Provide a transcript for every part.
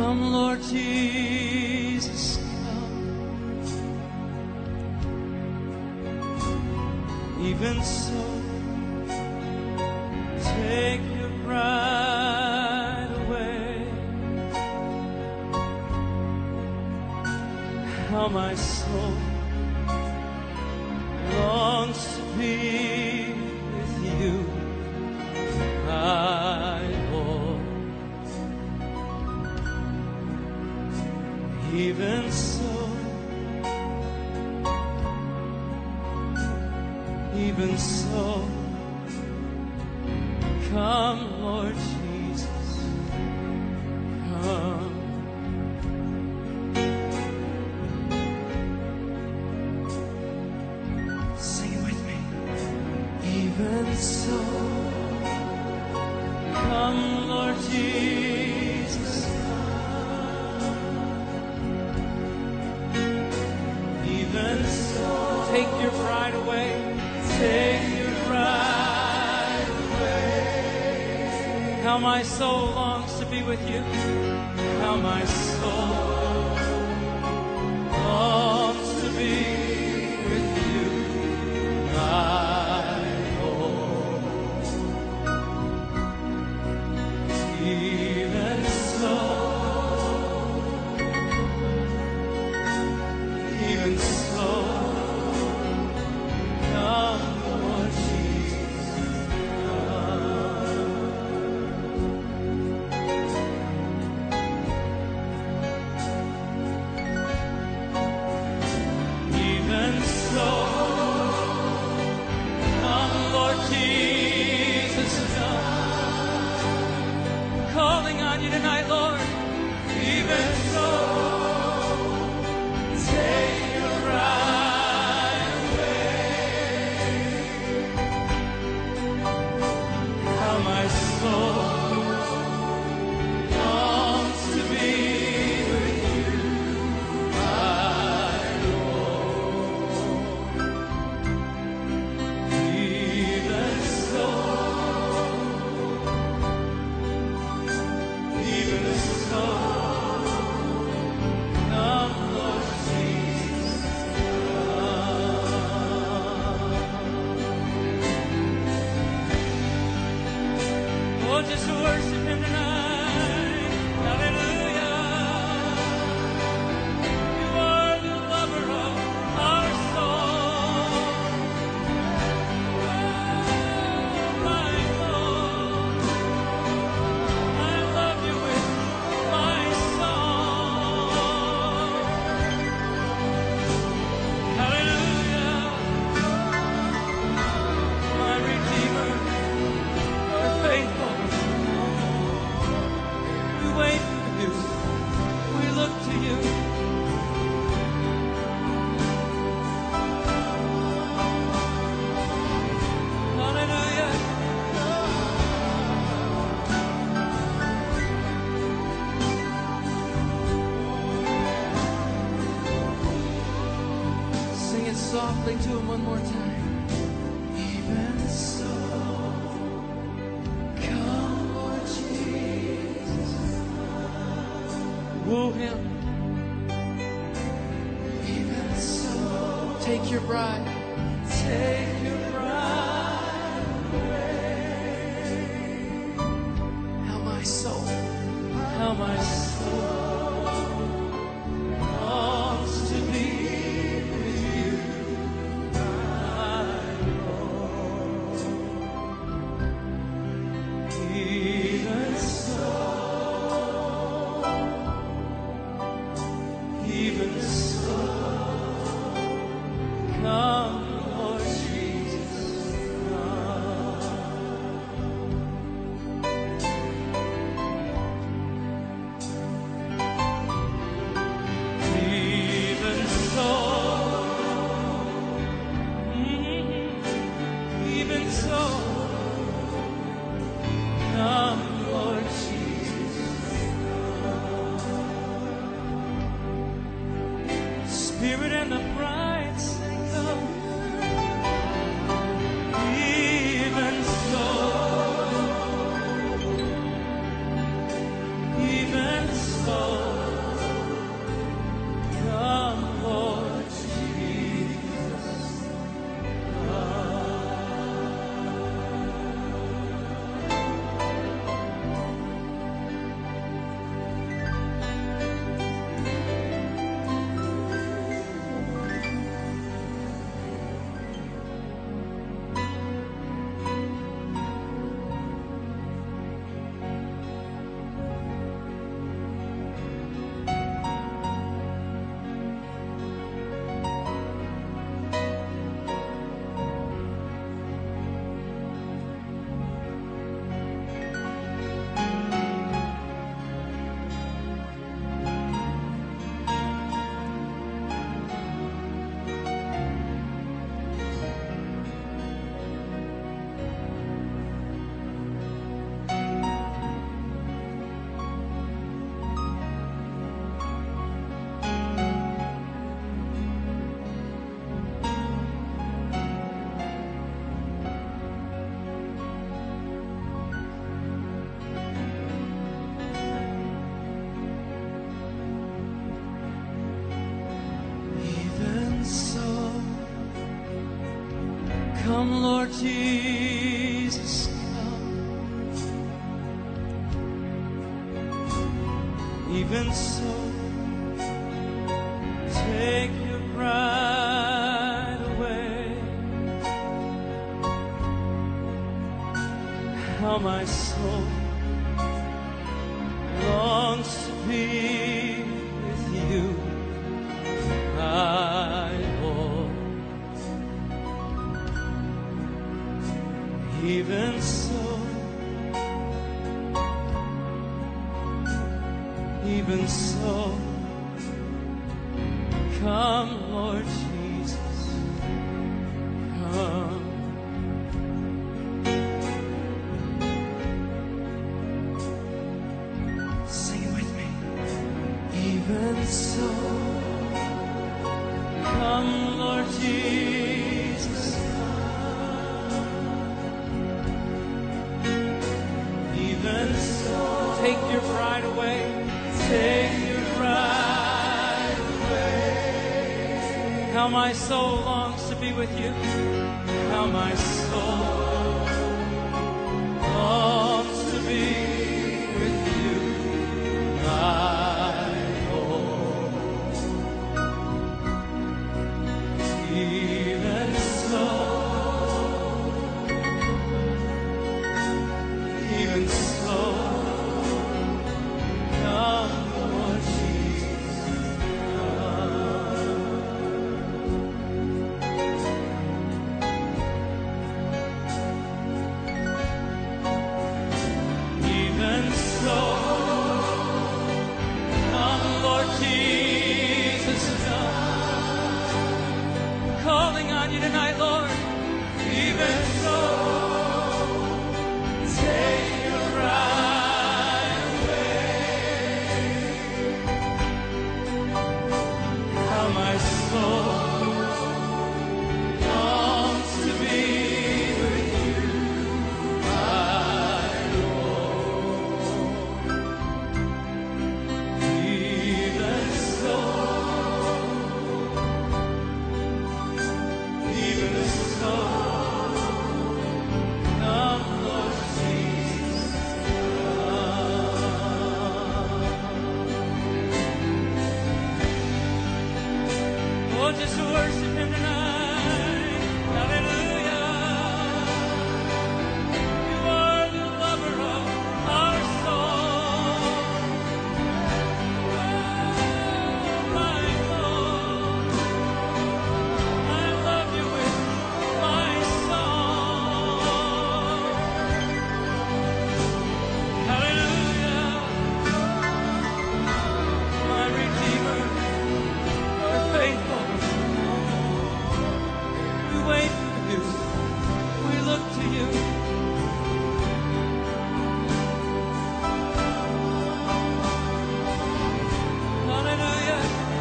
Come, Lord Jesus, come. Even so, take your bride away. How my soul longs to be with you, my Lord. Even so, even so, come, Lord Jesus, come. Sing it with me. Even so, come, Lord Jesus, even so, take your pride away, take your pride away. How my soul longs to be with you, how my soul longs to be with you, my Lord. Even so, even so, come, Lord Jesus, come. Even so, come, Lord Jesus, come. Calling on you tonight, Lord. Even so, take your right away. How my soul longs to be with you, my Lord. Even so, come, Lord Jesus, come. Oh, just worship Him tonight. Hallelujah. You are the lover of our soul. Oh, my Lord, I love you with my song. Hallelujah. My Redeemer, you're faithful. We wait for you. We look to you. Hallelujah. Sing it softly to Him one more time. Even so, come, Lord Jesus. Woo Him. Even so, take your bride. Take your bride away. How my soul longs to be with you, my Lord. Even so, come, Lord Jesus, come. Even so, even so, come. Come, Lord Jesus, come. Even so, take your bride away. How my soul longs to be with you, my Lord. Even so, come, Lord Jesus, come. Sing it with me. Even so, come, Lord Jesus, even so, take your bride away. Take your bride away. How my soul longs to be with you. How my soul longs to be with you, my Lord. Even so, come, Lord Jesus, even so, come, Lord Jesus, come. Calling on you tonight, Lord. Even so, take your bride away. How my soul longs to be with you, my Lord. Even so, come, Lord Jesus, come. Oh, just worship Him tonight. Hallelujah. You are the lover of our soul. Oh, my Lord, I love you with my song. Hallelujah. My Redeemer, you're faithful. We wait for you. We look to you. Hallelujah.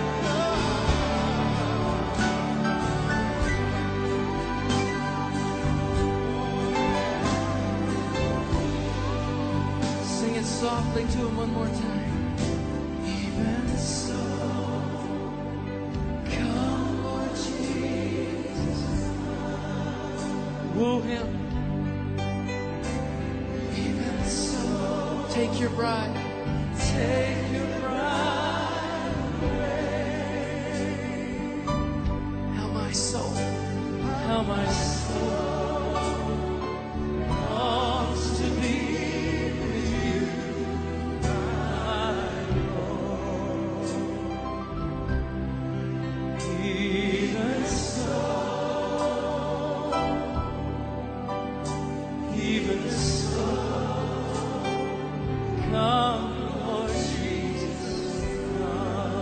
Sing it softly to Him one more time. Even so, come, Lord Jesus. Woo Him. Even so, take your bride. Take your bride away. How my soul longs to be with you, my Lord. Even so, come, Lord Jesus,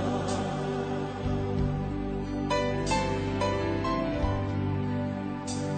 come.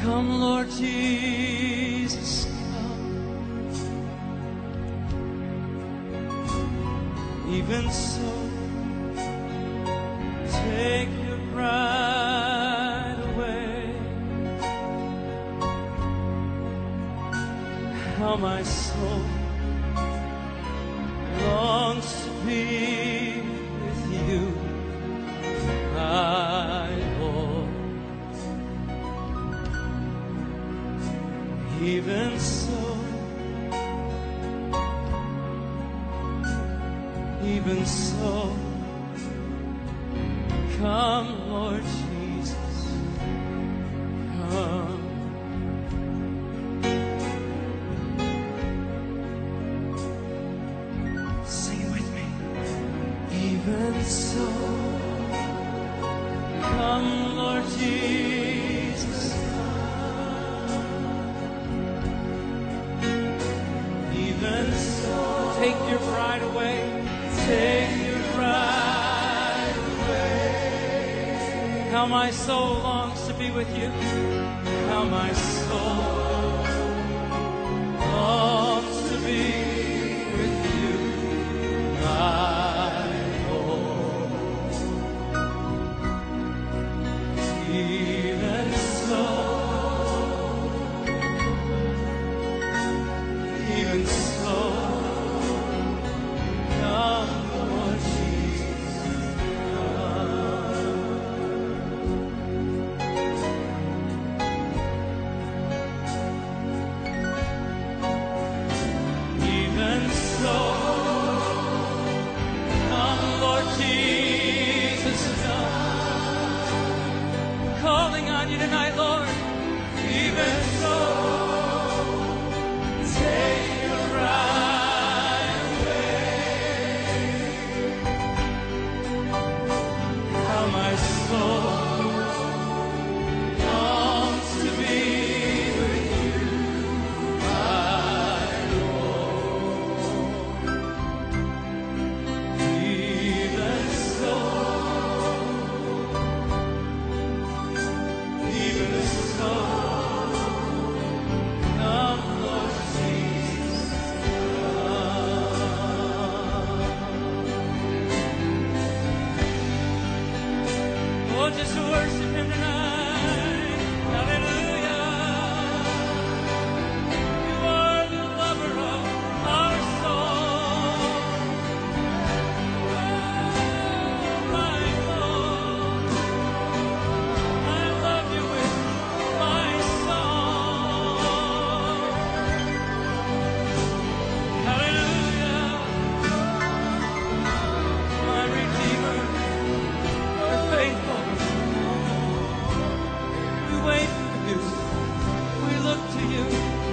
Come, Lord Jesus, come. Even so, take your bride away. How my soul longs to be with you, my Lord. Even so, come, Lord Jesus, come. Sing it with me. Even so, come, Lord Jesus, even so, take your pride away. Take your pride away. How my soul longs to be with you. How my soul longs to be with you, my Lord. Even so, come, Lord Jesus, even so, come, Lord Jesus, come. Calling on you tonight, Lord. Even so, take your bride away. How my soul longs to be with you, my Lord. Even so, come, Lord Jesus, come. Oh, just worship Him tonight. Hallelujah. You are the lover of our soul. Oh, my Lord, I love you with my song. Hallelujah. My Redeemer, you're faithful. We wait for you. We look to you.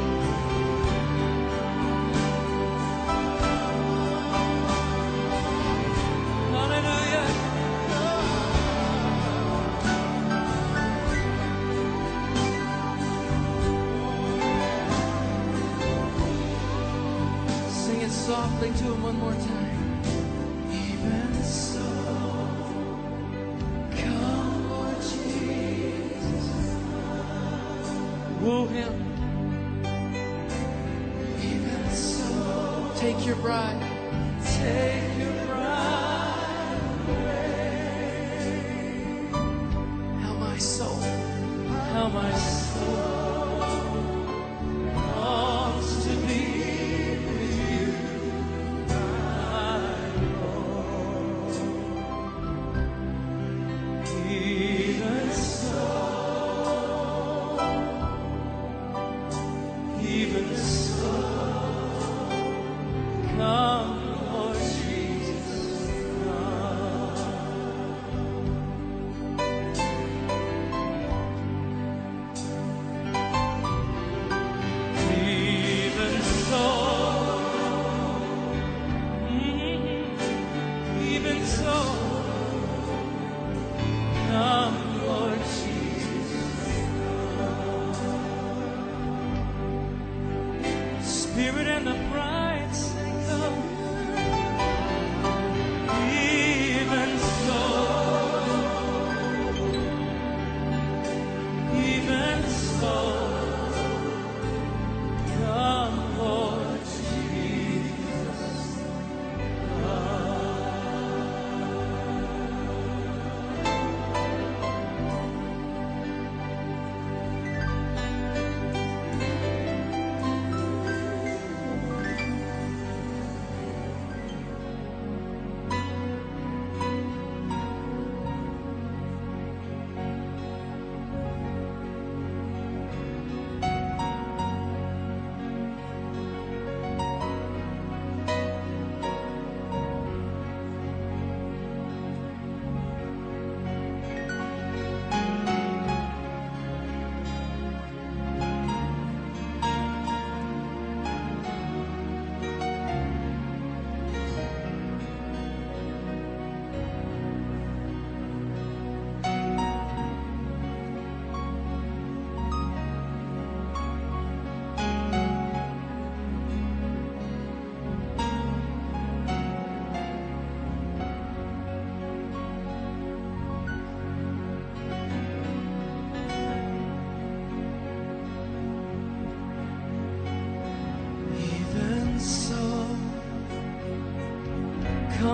Hallelujah. Sing it softly to Him one more time. Even so, come, Lord Jesus. Woo Him. Even so, take your bride. Take your bride away. How my soul longs to be with you, my Lord. Even so, come, Lord Jesus, come. Even so, even so, come, Lord Jesus. Spirit and the bride sing, come. Even so, even so.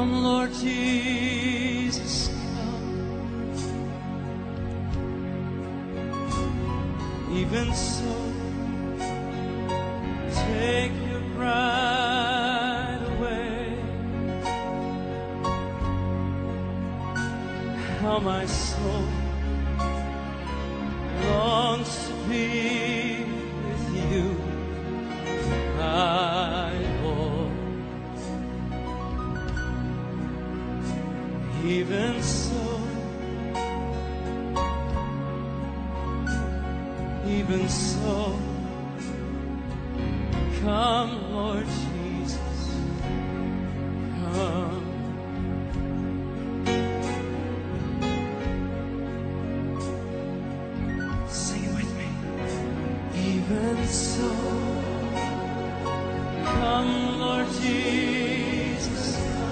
Come, Lord Jesus, come. Even so, take your bride away. How my soul longs to be with you, my Lord. Even so, even so, come, Lord Jesus, come. Sing it with me. Even so, come, Lord Jesus,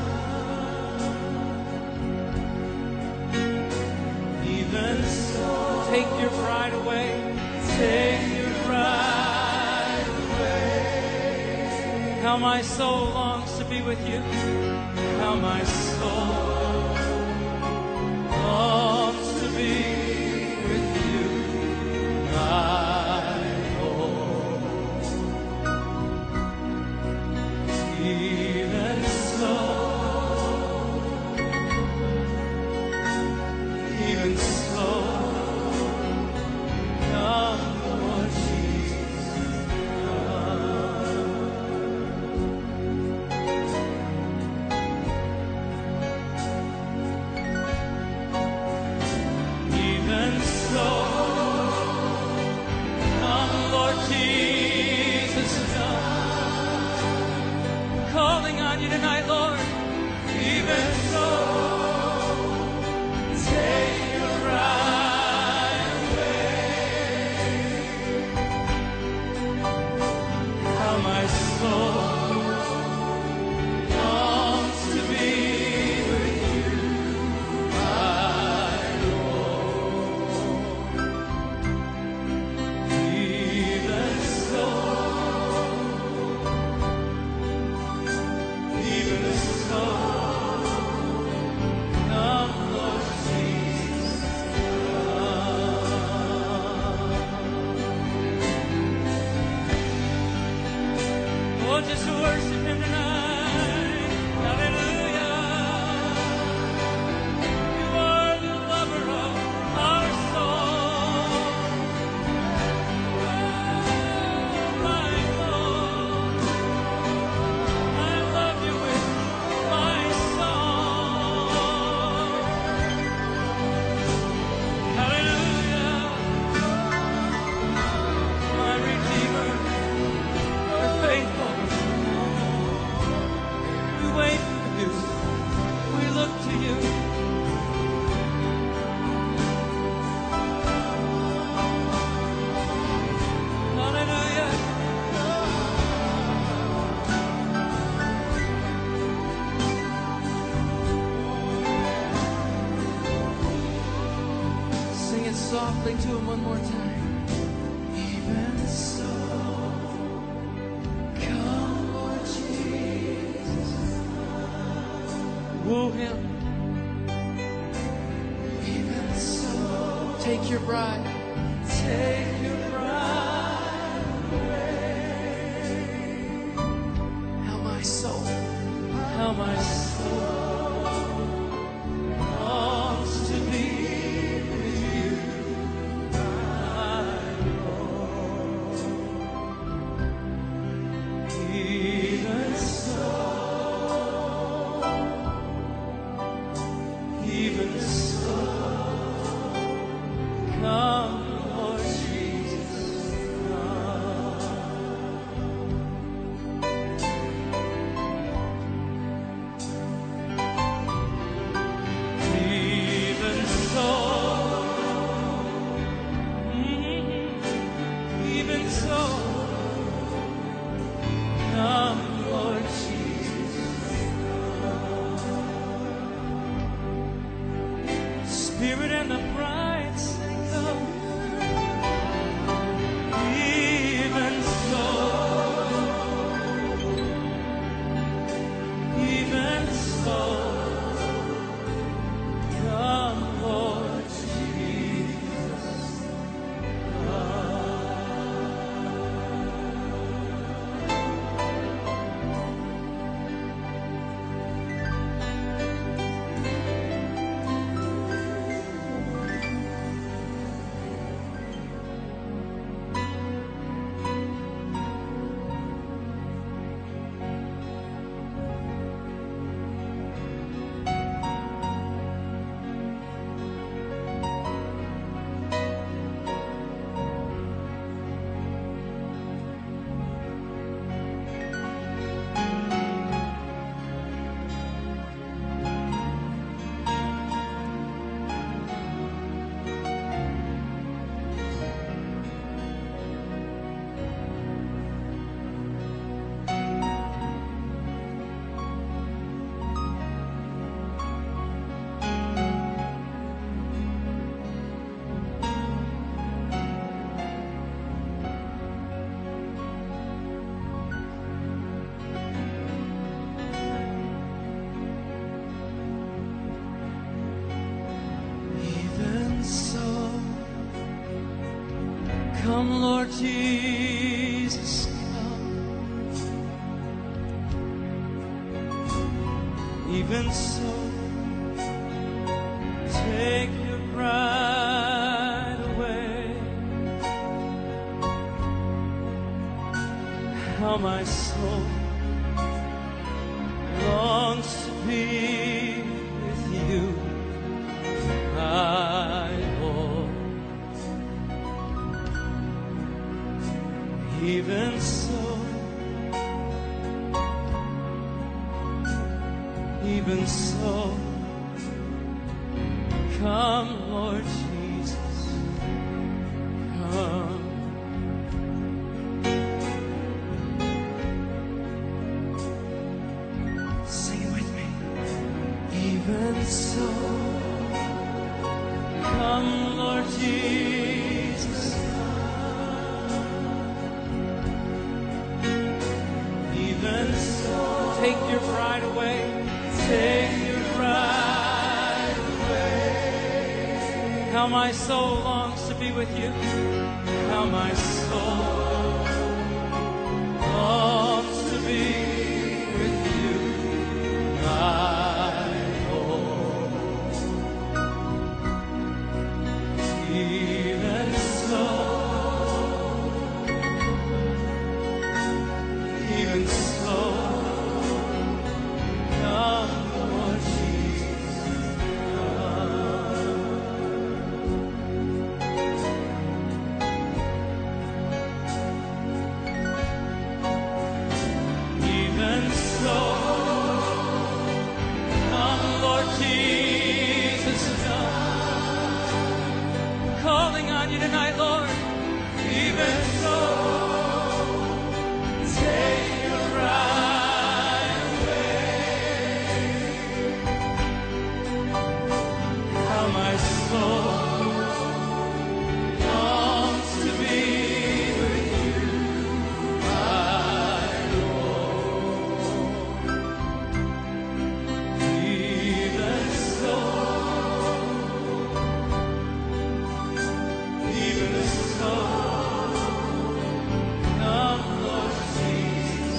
even so, take your pride away. Take your pride away. How my soul longs to be with you. How my soul longs to be with you, my Lord. Even so, even so. Tonight, Lord, even so, take your pride away. How my soul longs to be with you, my Lord. Even so. Just worship Him tonight. Hallelujah. You are the lover of our soul. Oh, my Lord, I love you with my song. Hallelujah. My Redeemer, you're faithful. Wait for you. We look to you. Hallelujah. Sing it softly to Him one more time. Even so. Woo Him. Even so, take your bride. Take your bride away. How my soul longs to be with you, my Lord. Even so. Even so, come, Lord Jesus, come. Even so, even so, come, Lord Jesus. Spirit and the bride sing, come. Come, Lord Jesus, come. Even so, take your bride away. How my soul longs to be with you, my Lord. Even so, come, Lord Jesus, come. Sing it with me. Even so, come, Lord Jesus, even so, take your pride away, take your pride away. How my soul longs to be with you, how my soul longs to be with you, my Lord. Even so, come, Lord Jesus, even so, come, Lord Jesus, come. Calling on you tonight, Lord. Even so, take your right away. How my soul longs to be with you, my Lord. Even so, come, Lord Jesus,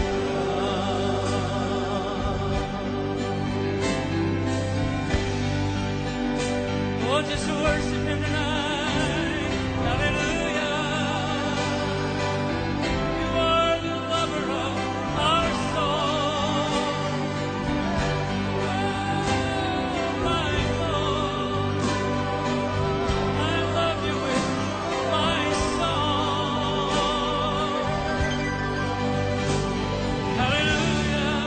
come. Oh, just worship Him tonight. Hallelujah. You are the lover of our soul. Oh, my Lord, I love you with my song. Hallelujah.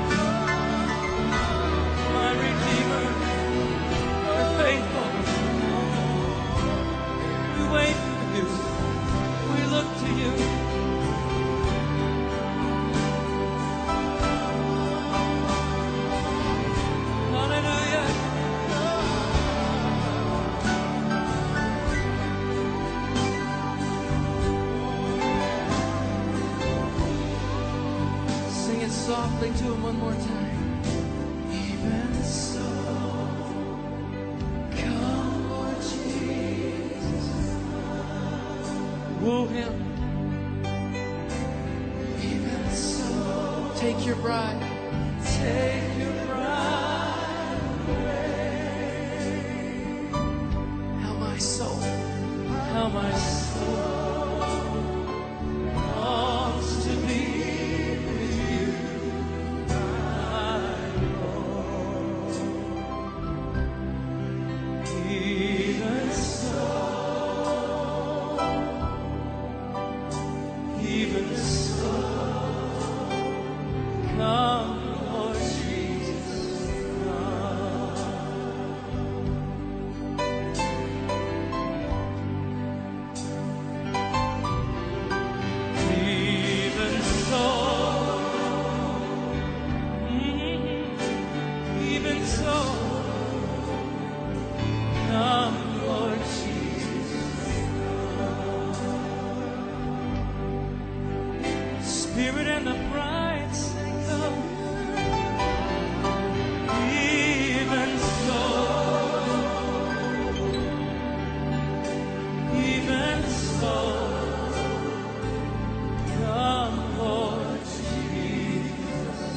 My Redeemer, you're faithful. We wait for you. We look to you. Hallelujah. Sing it softly to Him one more time. Even so, come, Lord Jesus. Woo Him. Even so, take your bride. Take your bride away. How my soul longs to be with you, my Lord. Even so, come, Lord Jesus, come. Even so, even so, come, Lord Jesus. Spirit and the bride sing, come. Even so, even so. soul. Come, Lord Jesus.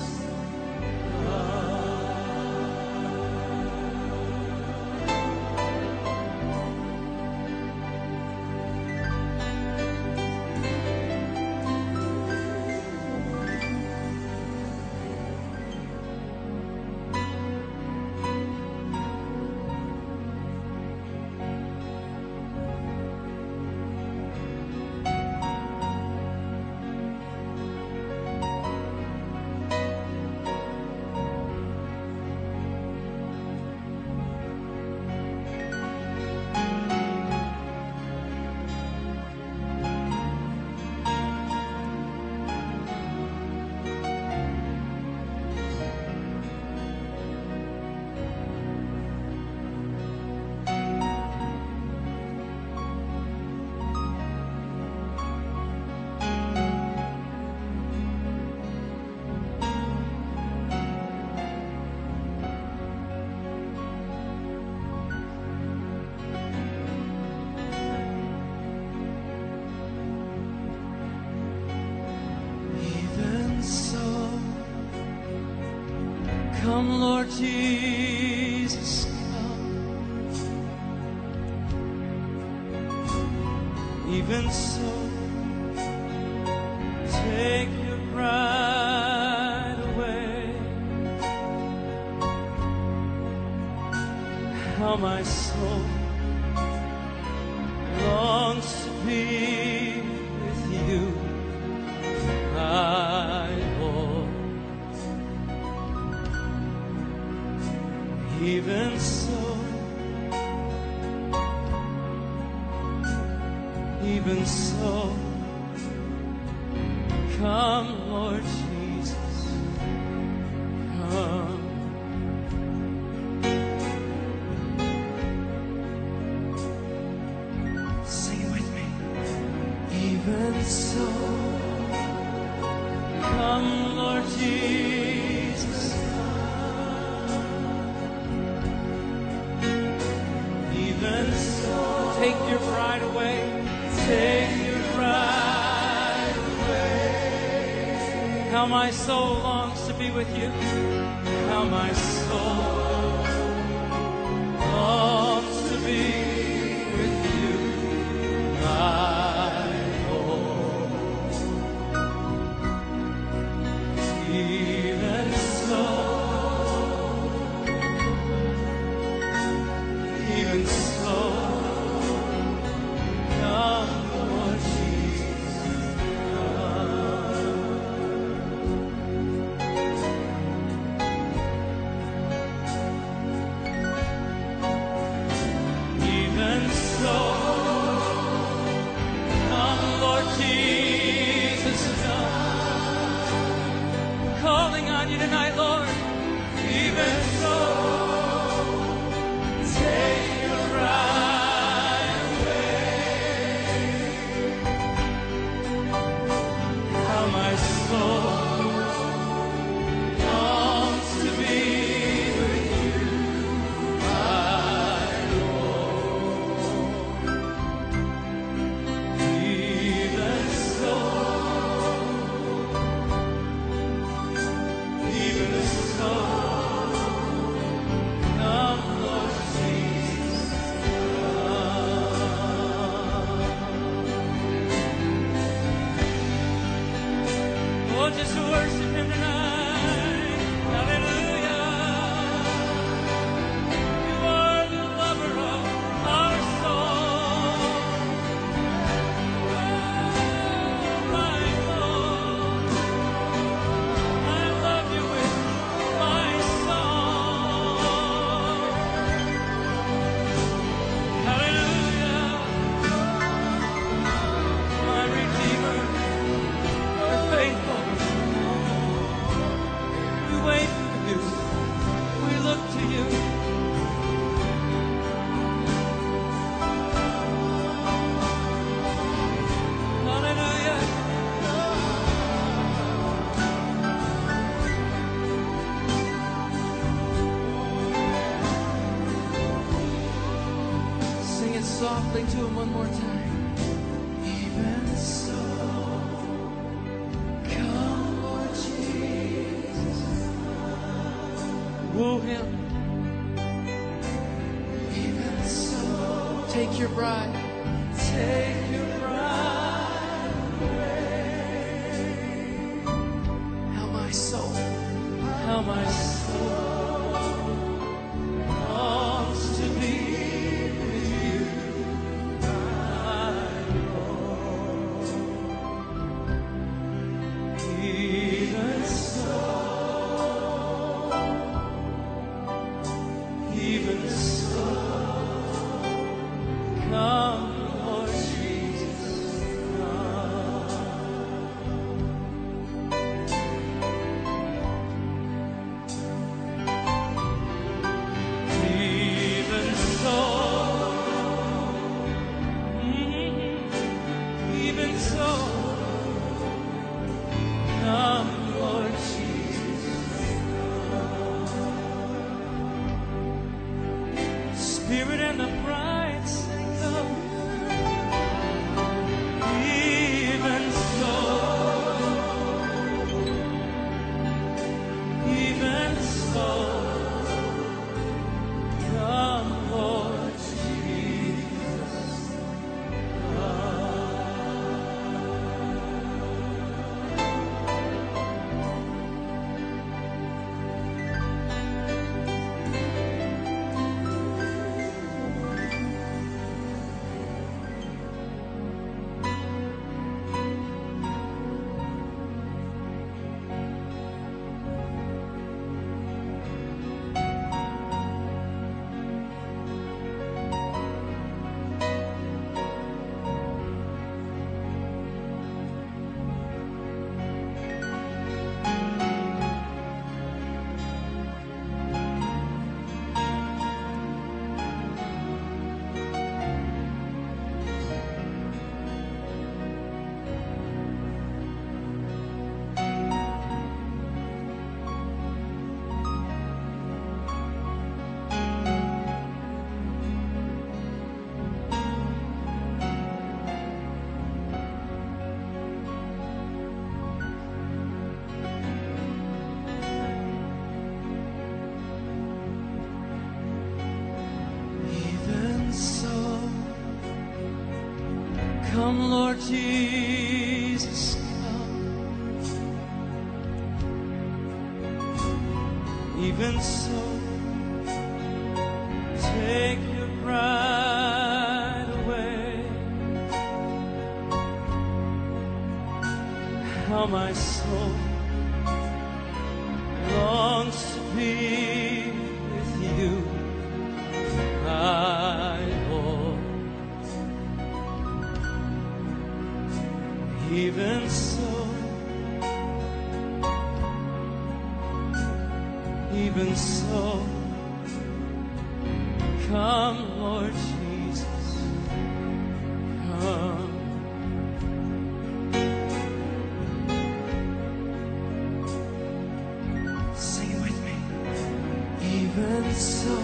Come, Lord Jesus, come. Even so, take your bride away. How my soul longs to be with you, my Lord. Even so, come, Lord Jesus, come. Sing it with me. Even so, come, Lord Jesus, even so. Take your pride away. Take your pride away. How my soul longs to be with you. How my soul longs to be with you, my Lord. Even so, even so, come, Lord Jesus, come. Even so, come, Lord Jesus, come. Calling on you tonight, Lord. Even so, take your pride away. How my soul longs to be with you, my Lord. Even so, come, Lord Jesus, come. Oh, just worship Him tonight. Hallelujah. You are the lover of our soul. Oh, my Lord, I love you with my song. Hallelujah. My Redeemer, you're faithful. We wait for you. We look to you. Hallelujah. Sing it softly to Him one more time. Even so, come, Lord Jesus. Woo him. Even so, take your bride. Take your bride away. How my soul longs to be with you, my Lord. Even so, come, Lord Jesus, come. Even so, even so, come, Lord Jesus. Spirit and the bride sing, come. Even so, come, Lord Jesus. Come, Lord Jesus, come. Even so, take your bride away. How my soul longs to be with you, my Lord. Even so, come, Lord Jesus, come. Sing it with me. Even so,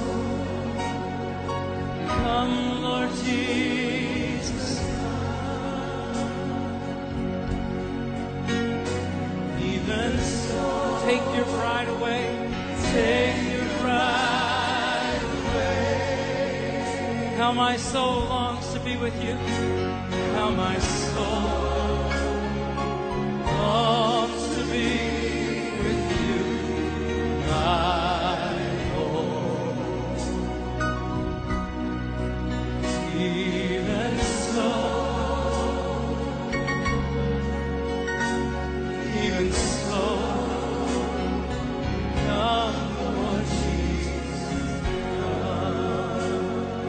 come, Lord Jesus, even so, take your pride away. Take your pride away. How my soul longs to be with you. How my soul longs to be with you, my Lord. Even so, come, Lord Jesus, come.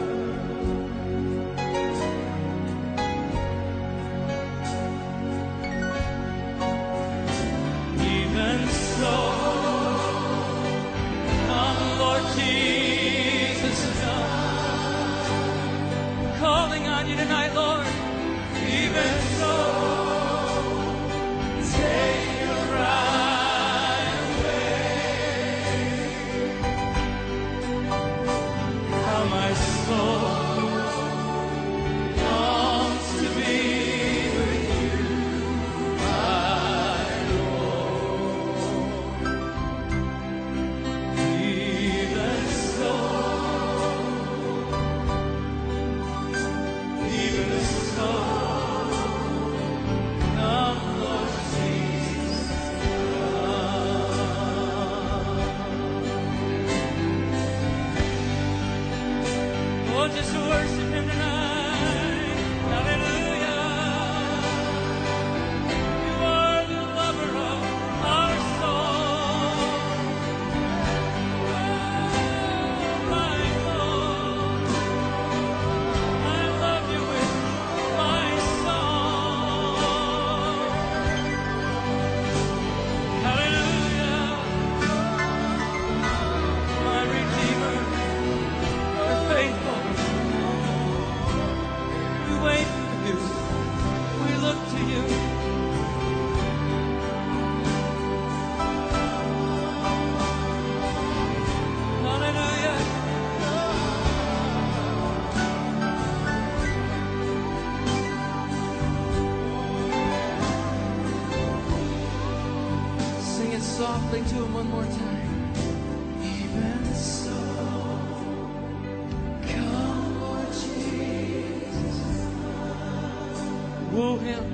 Even so, come, Lord Jesus, come. Calling on you tonight, Lord. Even so, take your bride away. How my soul longs to be softly to him one more time. Even so, come, Lord Jesus. Woo him.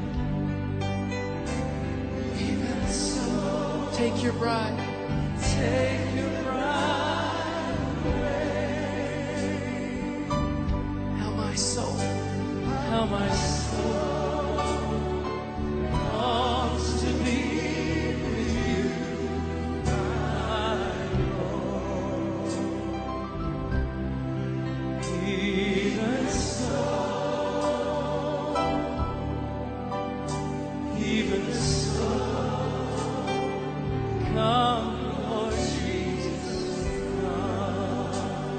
Even so, take your bride. Take your bride away. How my soul longs to be with you, my Lord. Even so, come, Lord Jesus, come.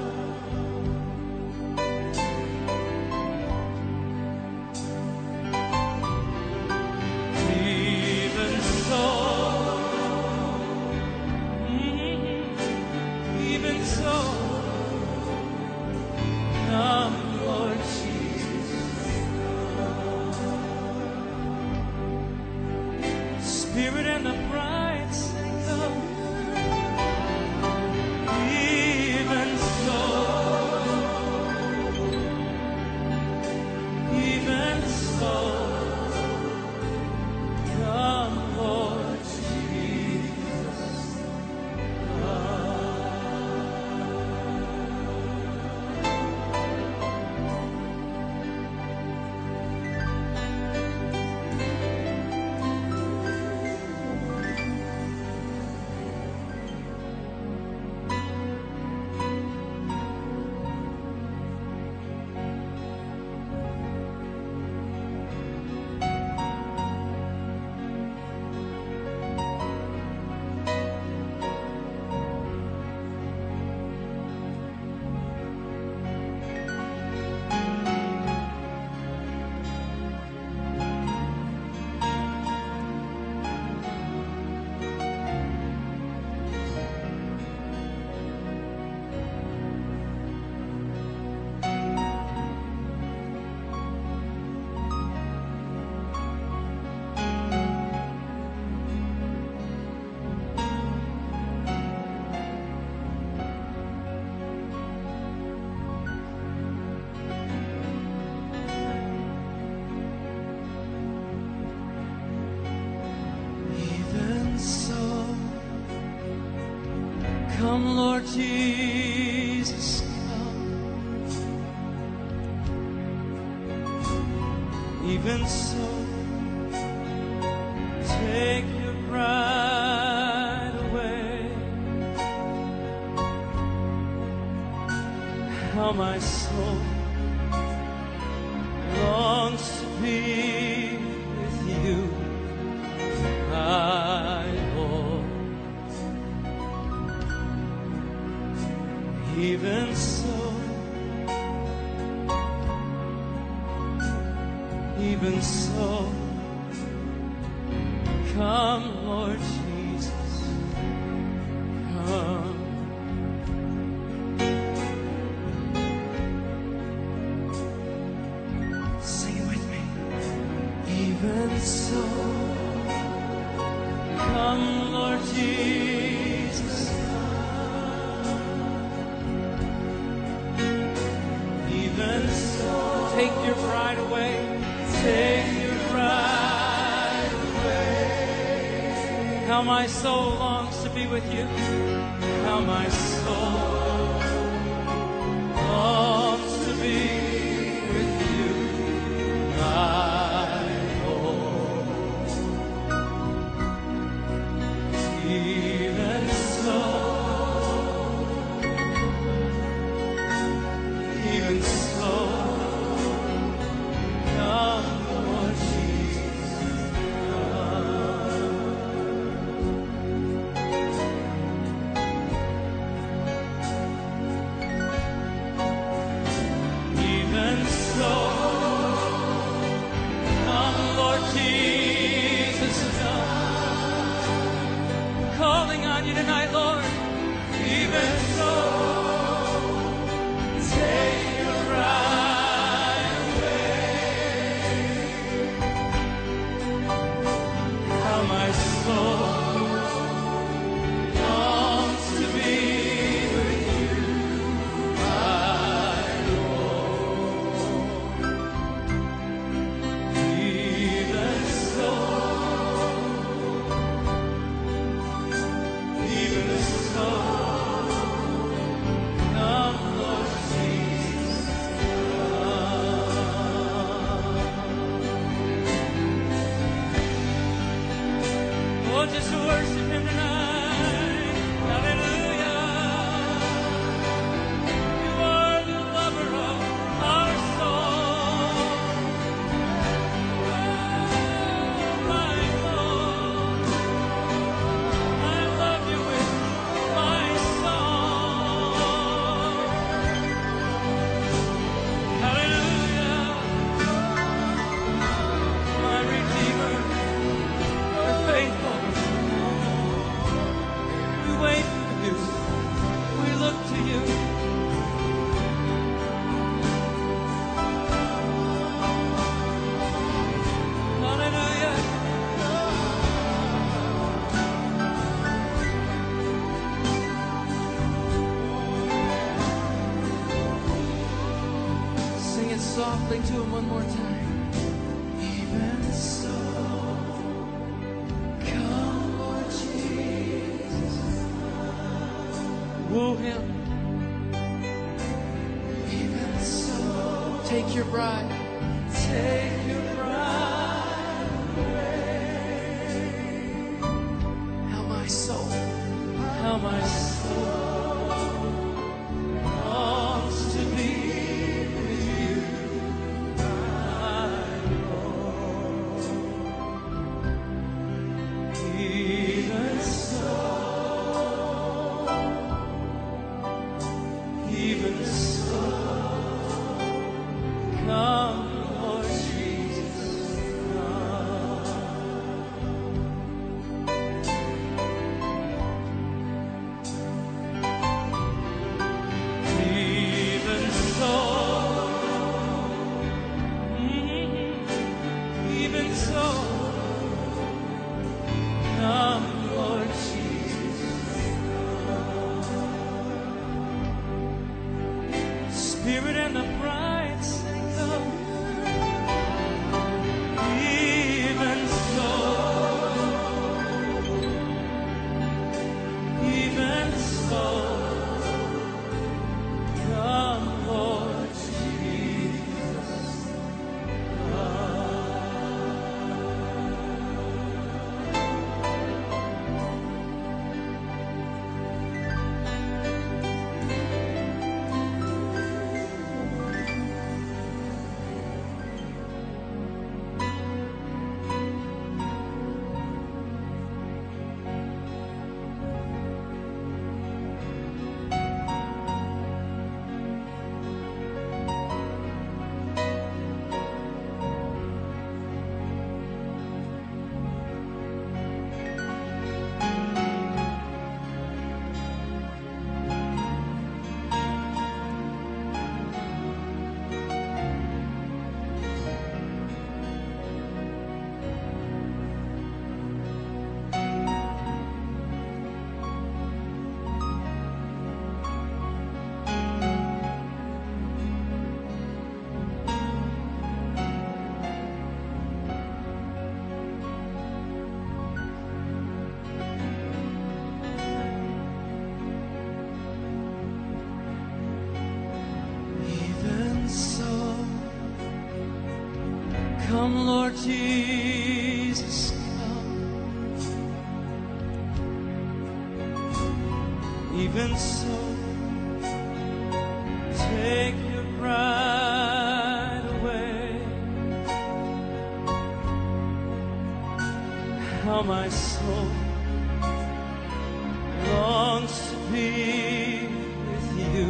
Even so, even so, come, Lord Jesus. Spirit and the bride sing, come. Even so, come, Lord Jesus. Come, Lord Jesus, come. Even so, take your bride away. How my soul longs to be with you, my Lord. Even so, come, Lord Jesus, come. Sing it with me. Even so, come, Lord Jesus, even so, take your pride away. Take your pride away. How my soul longs to be with you. How my soul longs to be with you, my Lord. Even so, come, Lord Jesus, come. something to him one more time. Even so, come, Lord Jesus. Woo him. Even so, take your bride. Take your bride away. How my soul longs to be with you, my Lord. Even so, come, Lord Jesus, come. Even so, even so, come, Lord Jesus. Spirit and the bride sing, come. Even so, come, Lord Jesus. Come, Lord Jesus, come. Even so, take your bride away. How my soul longs to be with you,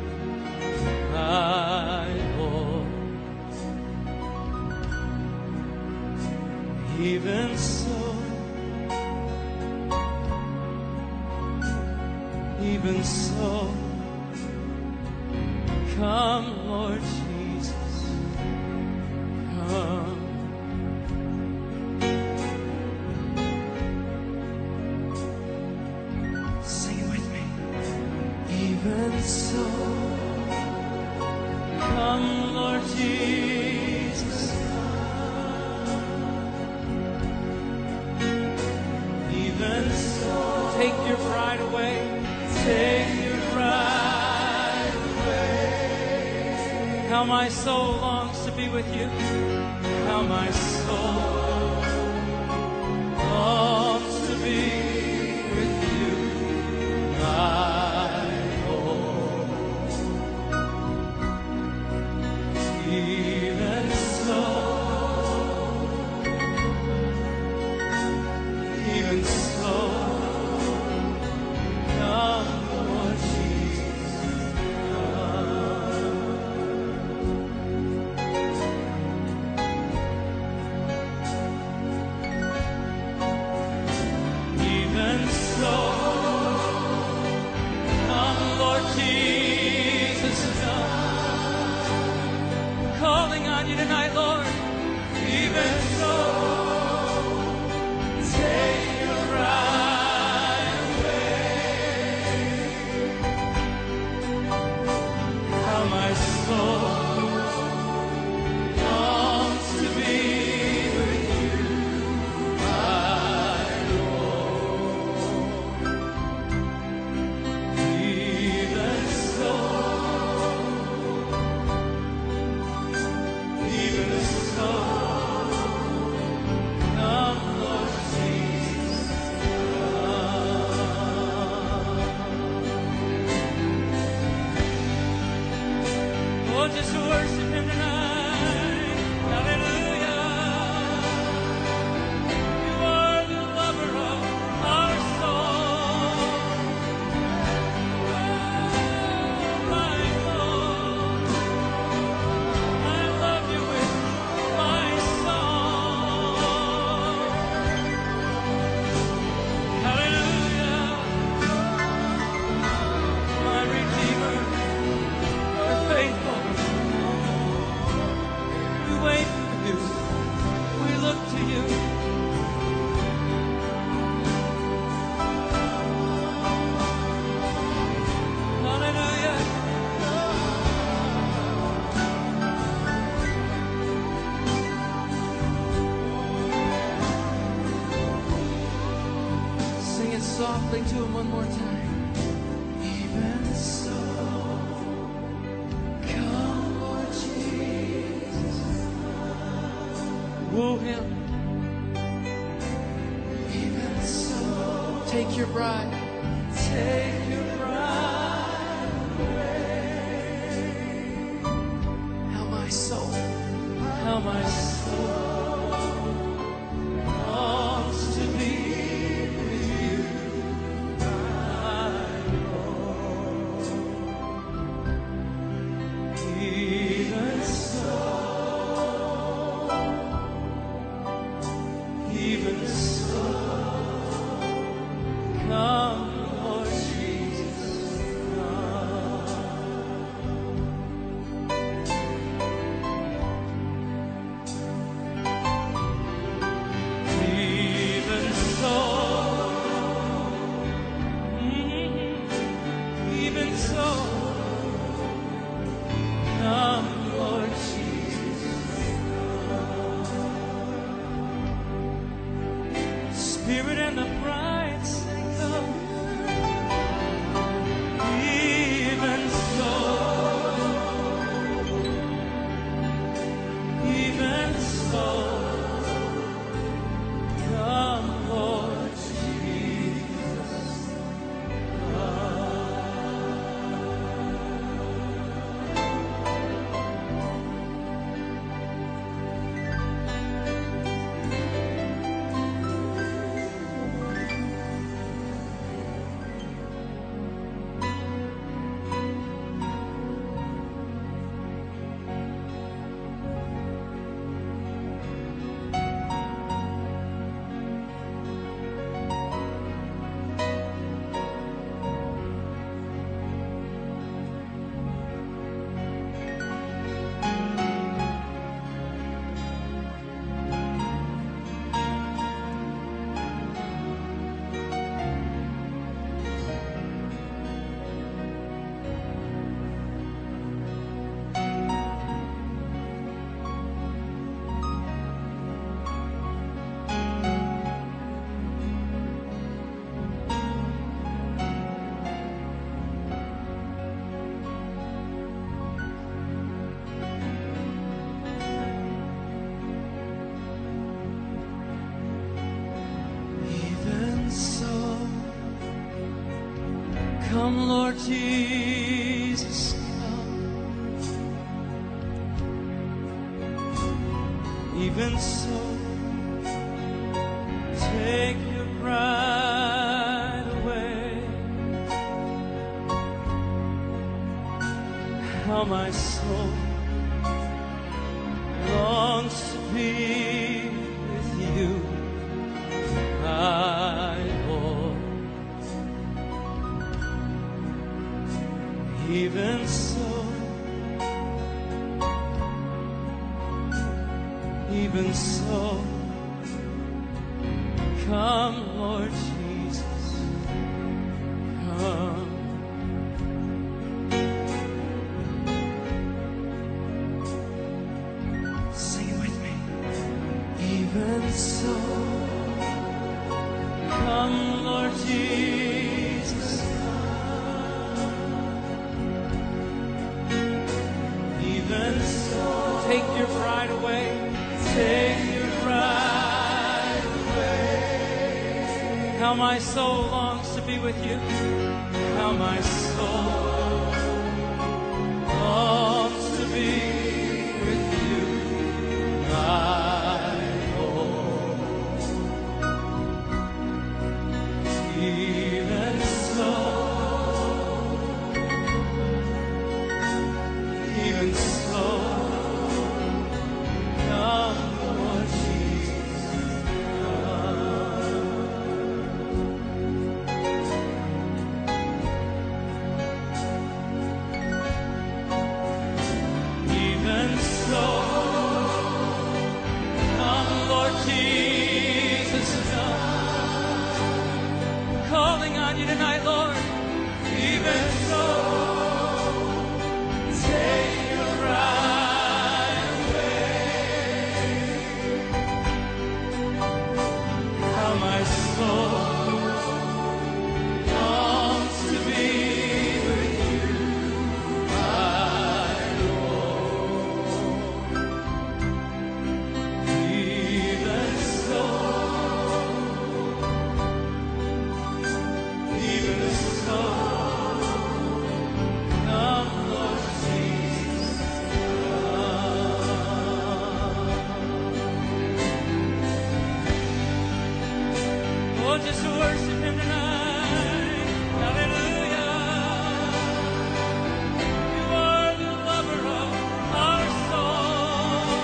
my Lord. Even so, come, Lord Jesus, come. Sing it with me. Even so, come, Lord Jesus, even so, take your pride away. Take your pride away. How my soul longs to be with you. How my soul longs to be with you, my Lord. Even so, come, Lord Jesus, come. you. We look to you. Hallelujah. Sing it softly to him one more time. Even so, come, Lord Jesus. Woo him. Even so, take your bride. Take your bride away. How my soul longs to be with you, my Lord. Even so, come, Lord Jesus, even so, even so, come, Lord Jesus. Spirit and the bride sing, come. Even so, come, Lord Jesus. Come, Lord Jesus, come. Even so, take your bride away. How my soul longs to be with you, my Lord. Even so, come, Lord Jesus, come. Sing it with me. Even so, come, Lord Jesus, even so, take your pride away. Take your pride away. How my soul longs to be with you. How my soul longs to be with you, my Lord. Even so, come, Lord Jesus, come. just worship Him tonight. Hallelujah. You are the lover of our soul.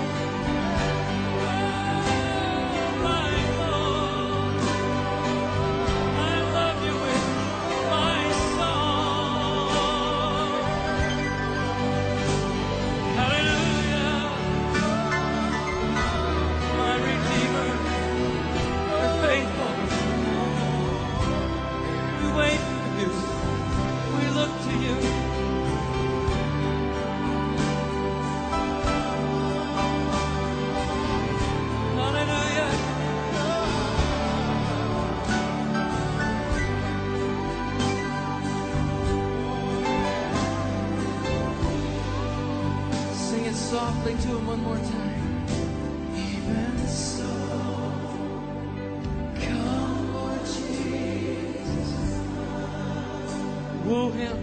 Oh, my Lord, I love you with my song. Hallelujah. My Redeemer, you're faithful. We wait for you. We look to you. Hallelujah. Sing it softly to Him one more time. Even so, come, Lord Jesus. Woo Him.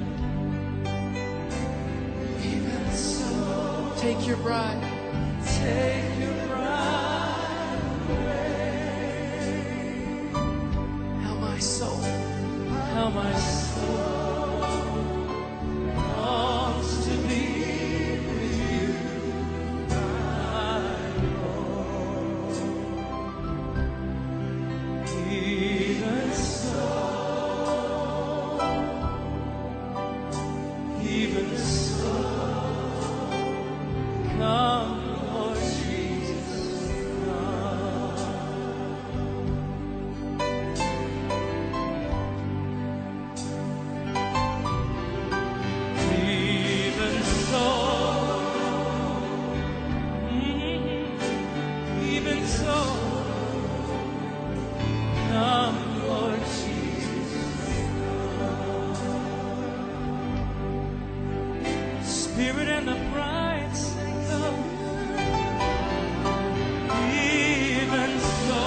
Even so, take your bride. Take your bride away. How my soul longs to be with you, my Lord. Even so, come, Lord Jesus, come. Even so, even so, come, Lord Jesus. Spirit and the bride sing, come. Even so,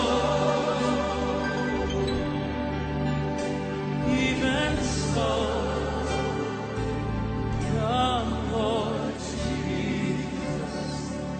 come, Lord Jesus.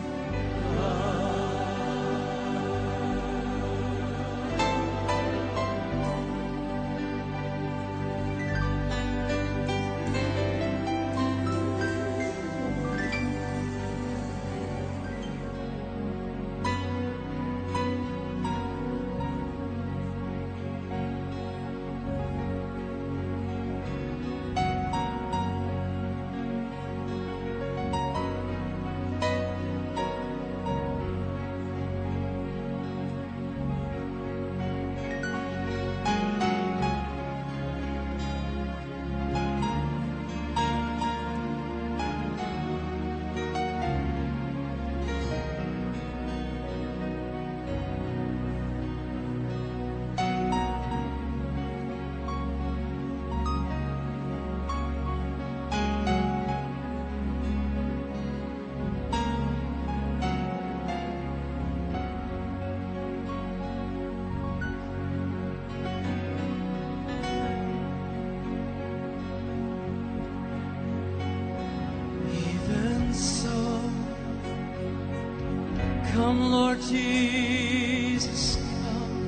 Come, Lord Jesus, come.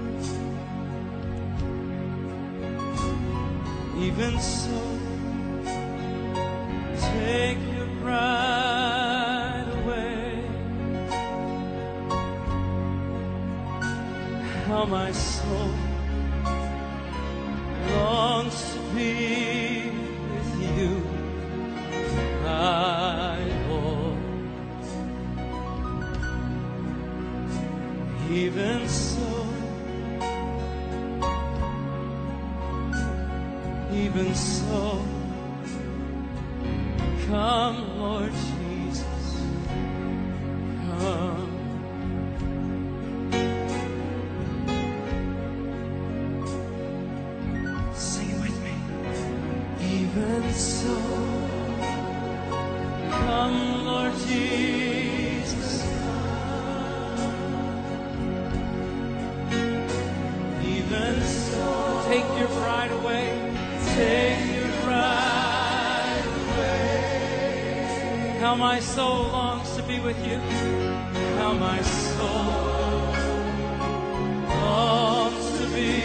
Even so, take your bride away. How my soul longs to be with you, my Lord. Even so, come, Lord Jesus, come. Sing it with me. Even so, come, Lord Jesus, even so, take your pride away. Take your pride away. How my soul longs to be with you. How my soul longs to be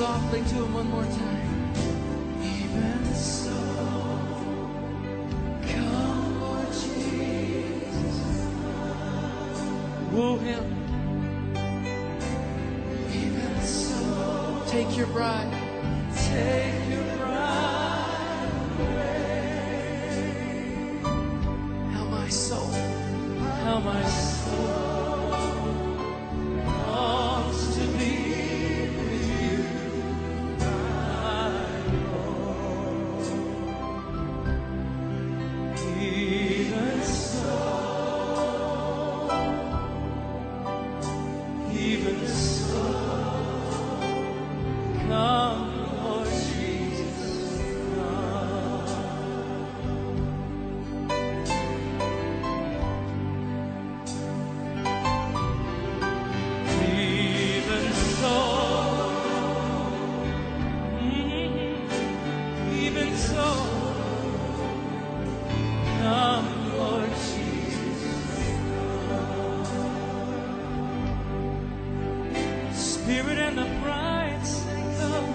softly to him one more time. Even so, come, Lord Jesus. Woo him. Even so, take your bride. Take your bride away. How my soul longs to be with you, my Lord. Even so, come, Lord Jesus, come. Even so, even so, come, Lord Jesus. Spirit and the bride sing, come.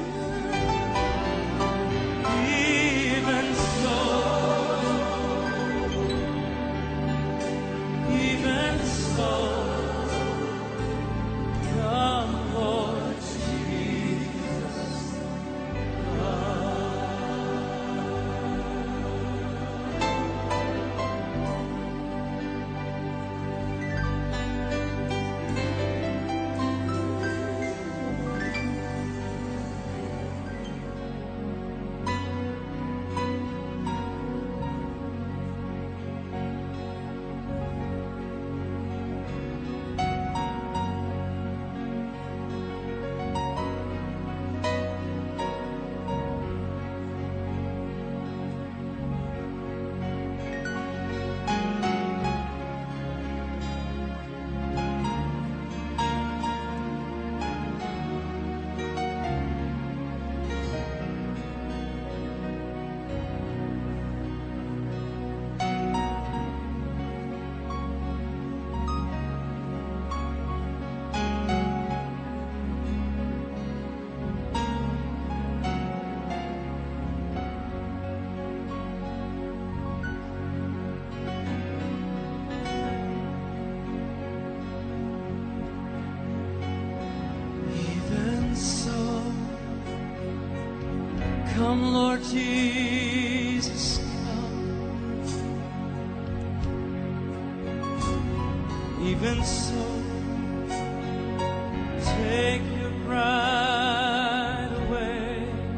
Even so, come, Lord Jesus. Come, Lord Jesus, come. Even so, take your bride away.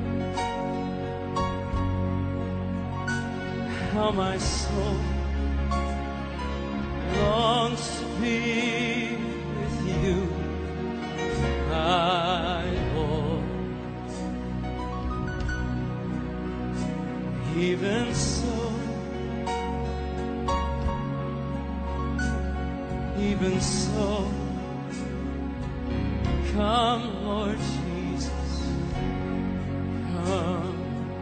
How my soul longs to be with you, my Lord. Even so, come, Lord Jesus, come.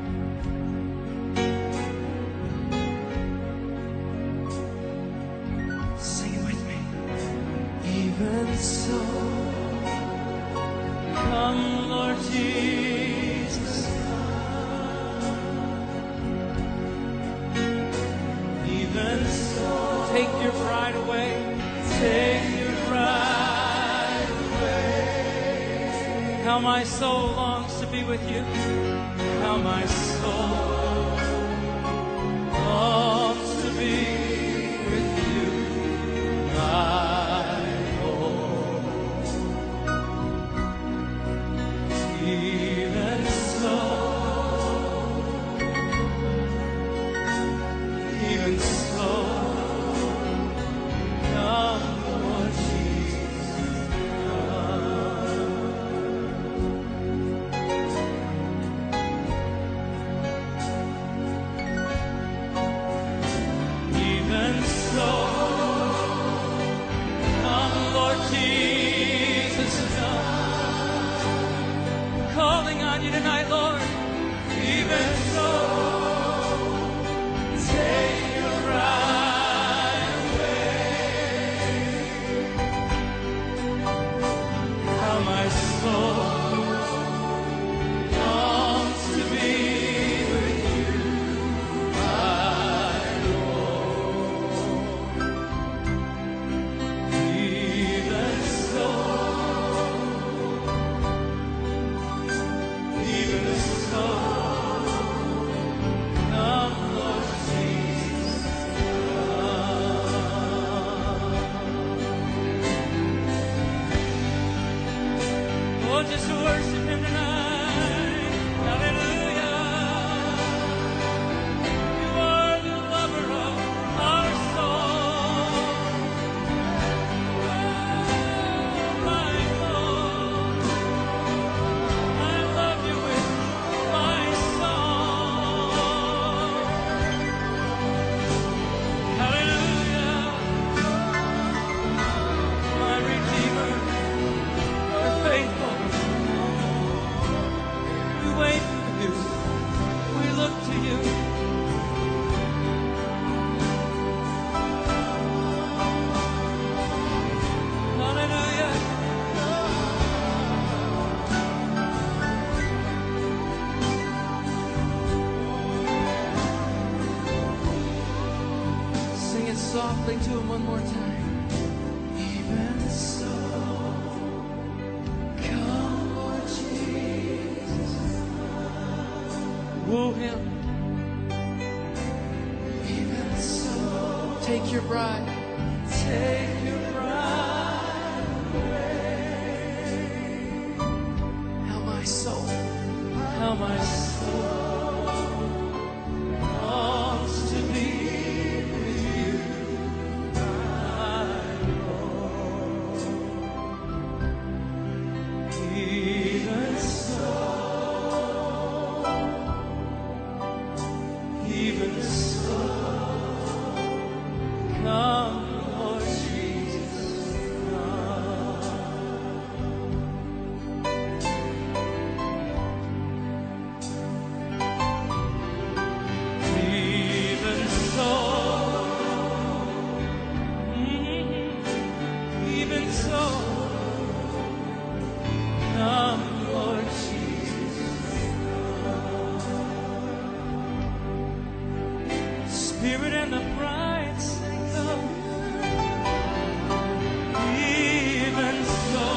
Sing it with me. Even so, come, Lord Jesus, even so, take your pride away. Take your pride away. How my soul longs to be with you. How my soul longs to be with you, my Lord. Even so, come, Lord Jesus, come. just worship Him tonight. Hallelujah. You are the lover of our soul. Oh, my Lord, I love you with my song. Hallelujah. My Redeemer, you're faithful. We wait for you. We look to you. Hallelujah. Sing it softly to Him one more time. Even so, come, Lord Jesus. Woo Him. Even so, take your bride. Take your bride away. How my soul longs to be with you, my Lord. Even so, come, Lord Jesus, come. Even so, even so, come, Lord Jesus. Spirit and the bride sing them. Even so,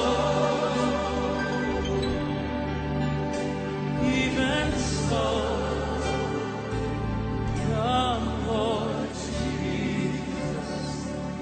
come, Lord Jesus.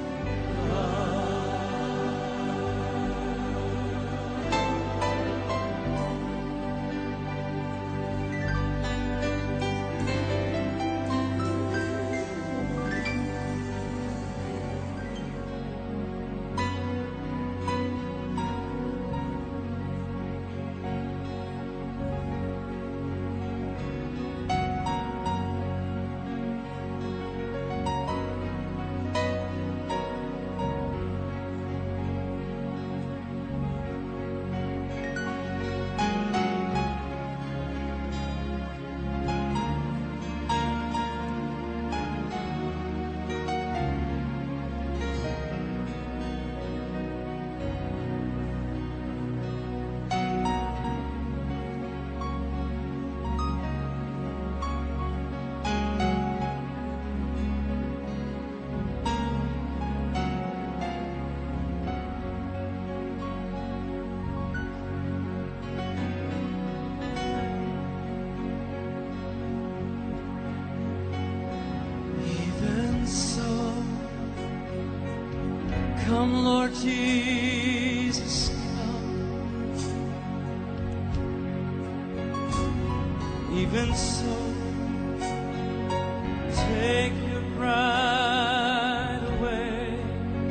Come, Lord Jesus, come. Even so, take your bride away.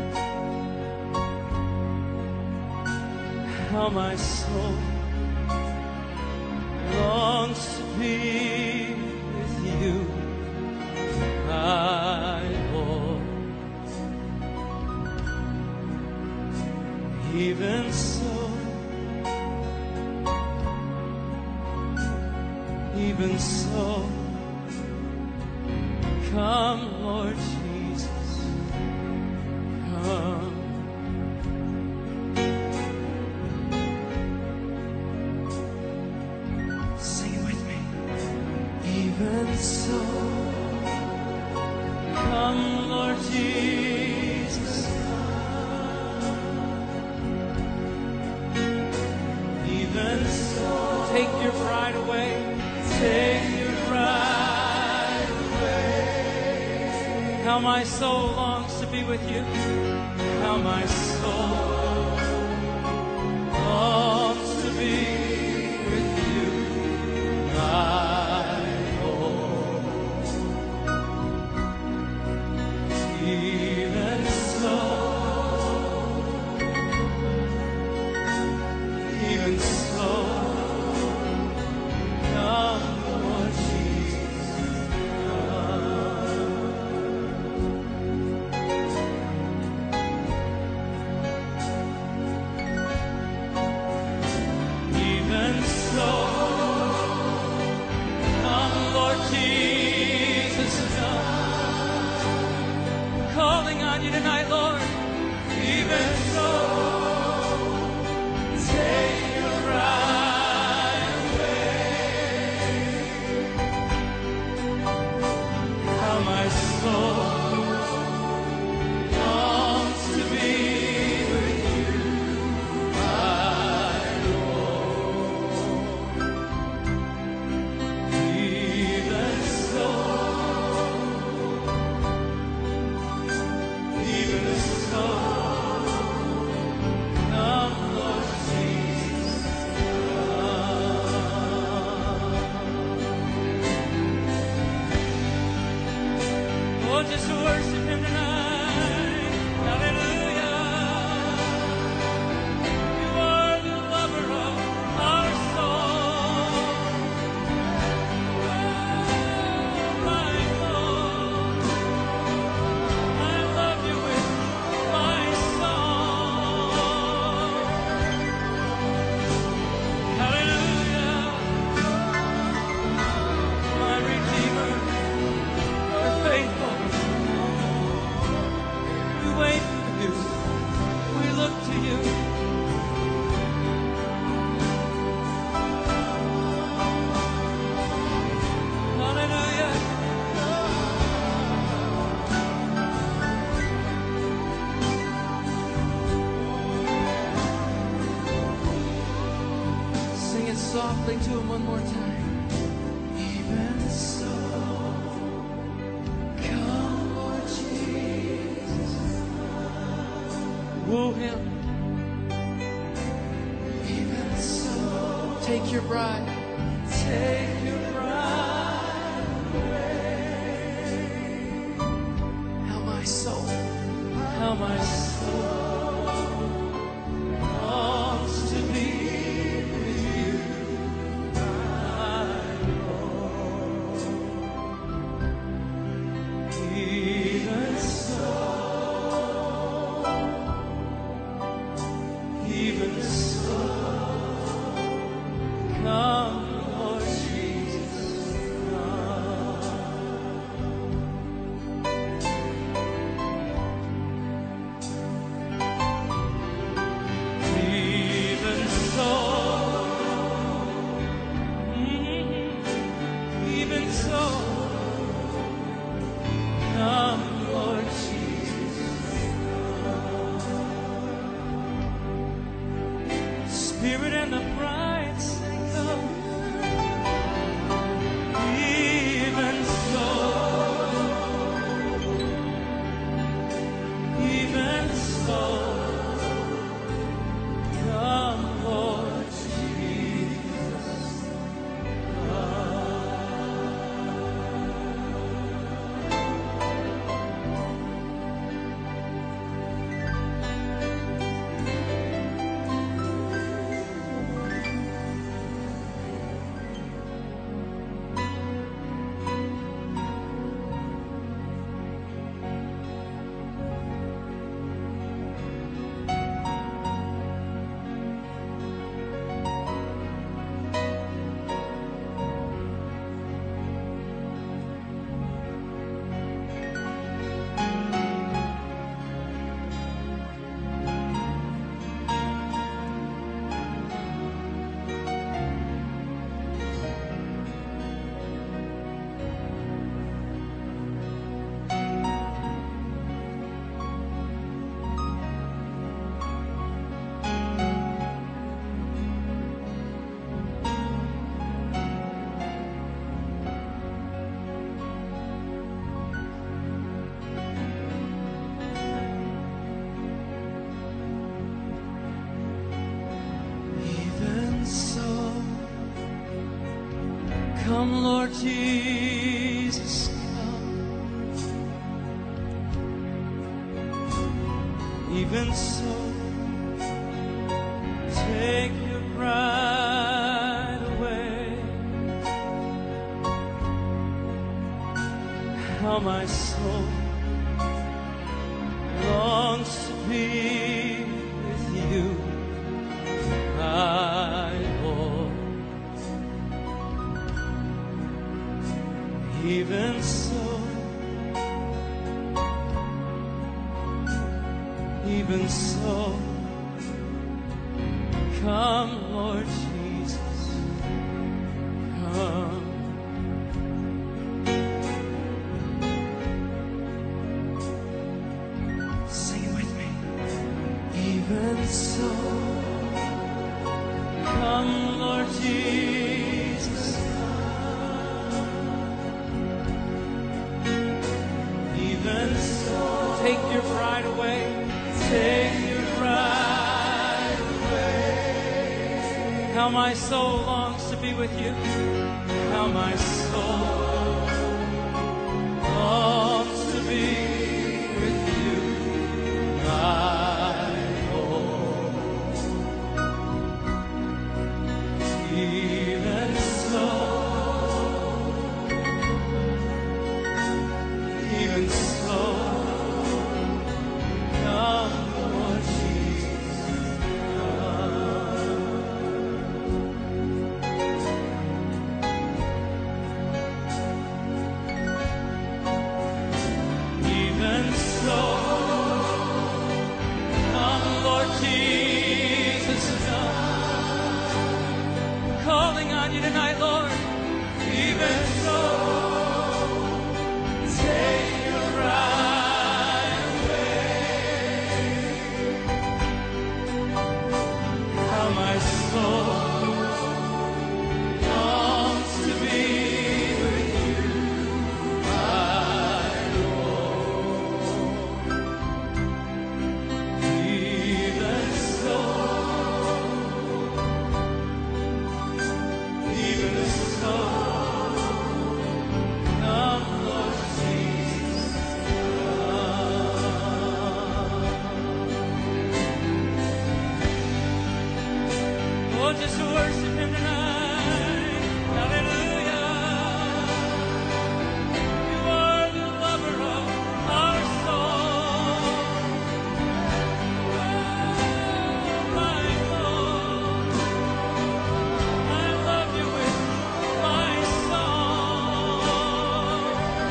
How my soul longs to be with you, my Lord. Even so, come, Lord Jesus, come. Sing it with me. Even so, come, Lord Jesus, even so, take your pride away. Take your pride away. How my soul longs to be with you. How my soul longs to be softly to him one more time. Even so, come, Lord Jesus. Woo him. Even so, take your bride. Take your bride away. How my soul longs to be with you, my Lord. Even so, come, Lord Jesus, come. Even so, even so, come, Lord Jesus. Spirit and the bride sing, come. Even so, come, Lord Jesus. Come, Lord Jesus, come. Even so, take your bride away. How my soul longs to be with you, my Lord. Even so, come, Lord Jesus, come. Sing it with me. Even so, come, Lord Jesus, even so, take your pride away. Take your pride away. How my soul longs to be with you. How my soul longs to be with you, my Lord. Even so, come, Lord Jesus, come. Oh, just worship Him tonight. Hallelujah. You are the lover of our soul. Oh, my Lord, I love you with my song.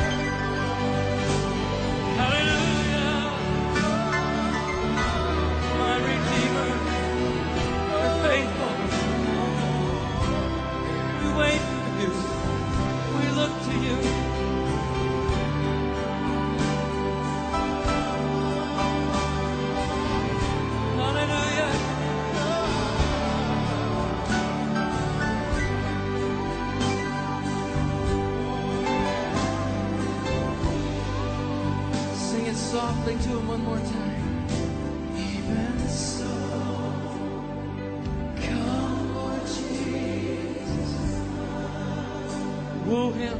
Hallelujah. My Redeemer, you're faithful. We wait for you. We look to you. Hallelujah. Sing it softly to Him one more time. Even so, come, Lord Jesus. Woo Him.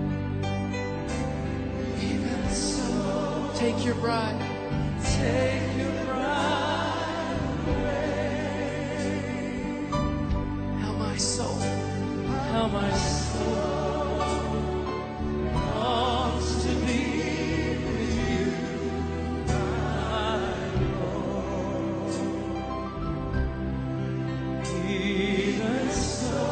Even so, take your bride. Take your bride away. How my soul longs to be with you, my Lord. Even so,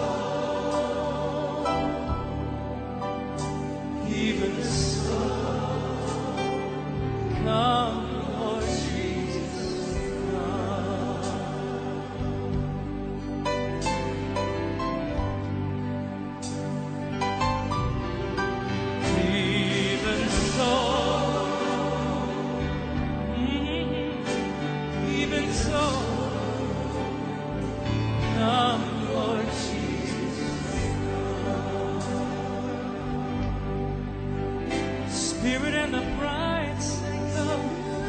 come, Lord Jesus, come. Even so, even so, come, Lord Jesus. Spirit and the bride sing them.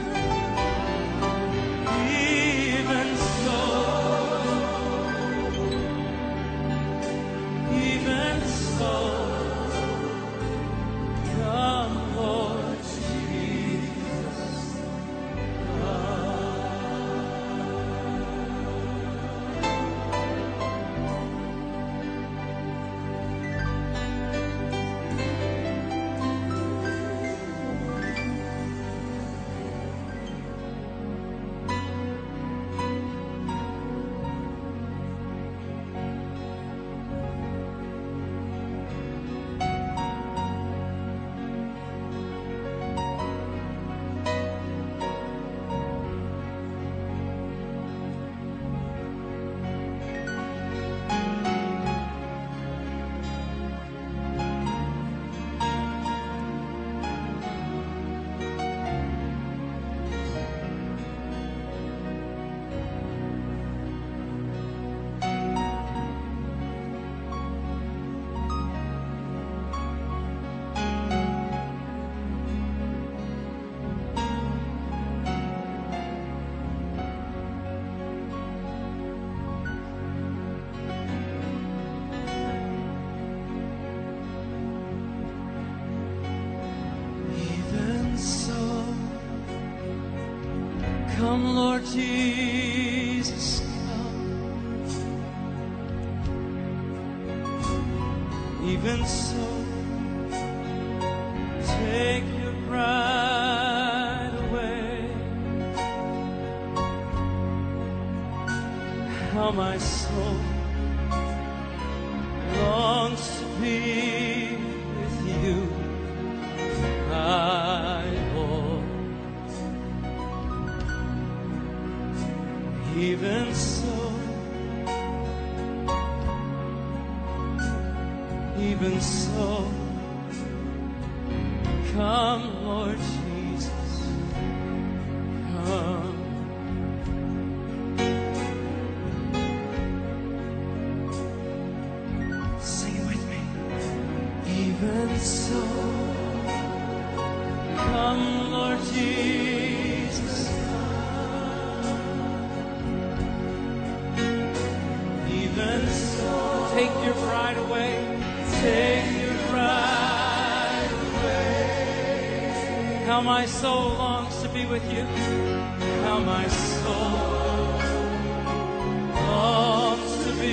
Even so, come, Lord Jesus. Come, Lord Jesus, come. Even so, take your pride away. How my soul longs to be with you, my Lord. Even so, come, Lord Jesus, come. Sing it with me. Even so, come, Lord Jesus, even so. Take your pride away. Take your pride away. How my soul longs to be with you. How my soul longs to be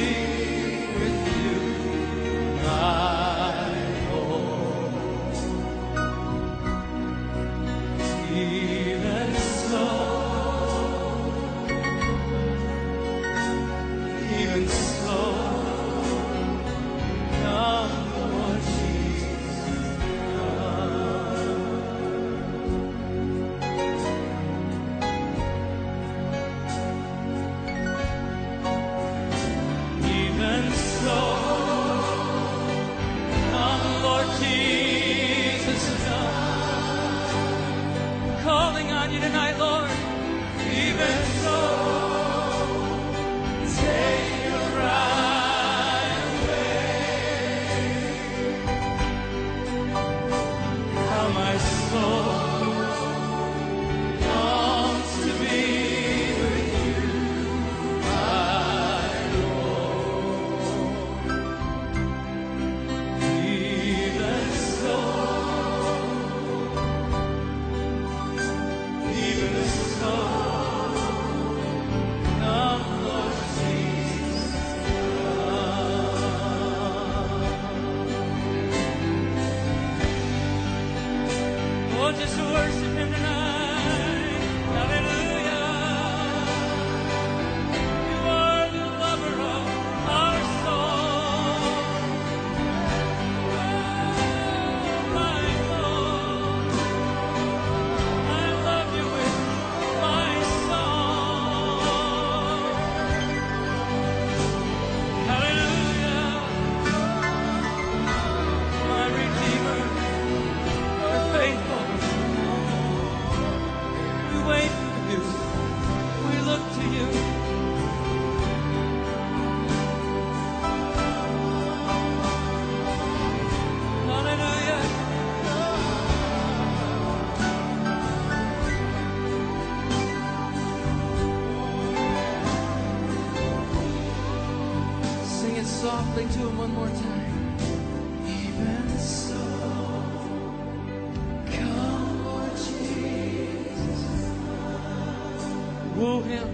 softly to him one more time. Even so, come, Lord Jesus. Woo him.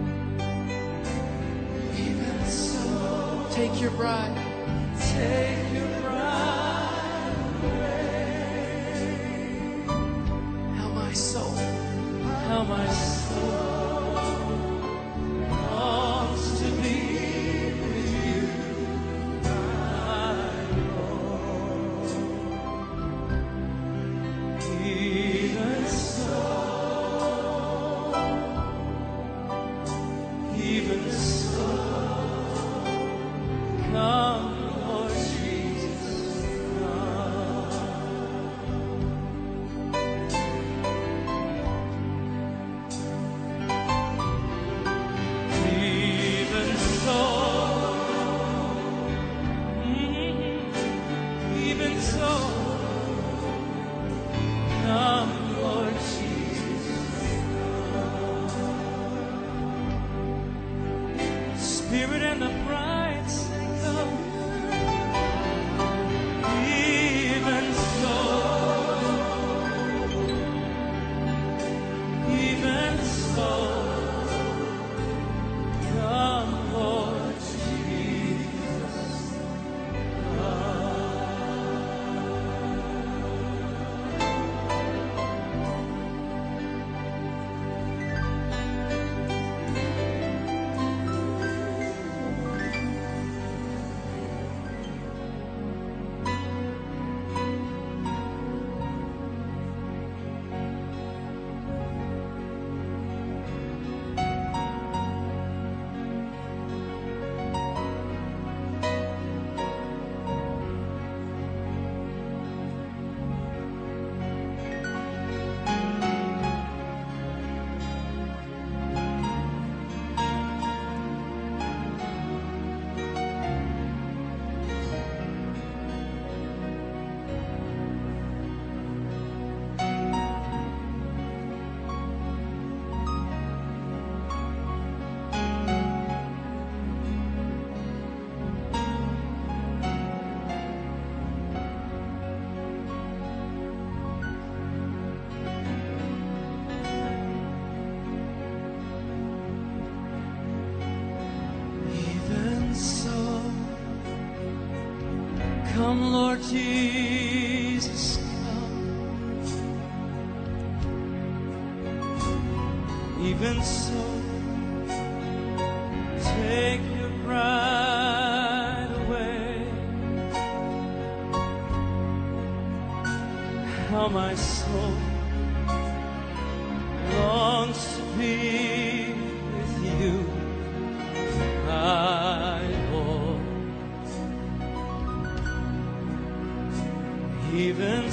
Even so, take your bride. Take your bride away. How my soul longs to be with you, my Lord. Even so, come, Lord Jesus, come. Even so, even so, come, Lord Jesus. Spirit and the bride sing, come. Even so, come, Lord Jesus. Come, Lord Jesus, come. Even so, take your bride away. How my soul longs to be with you, my Lord. Even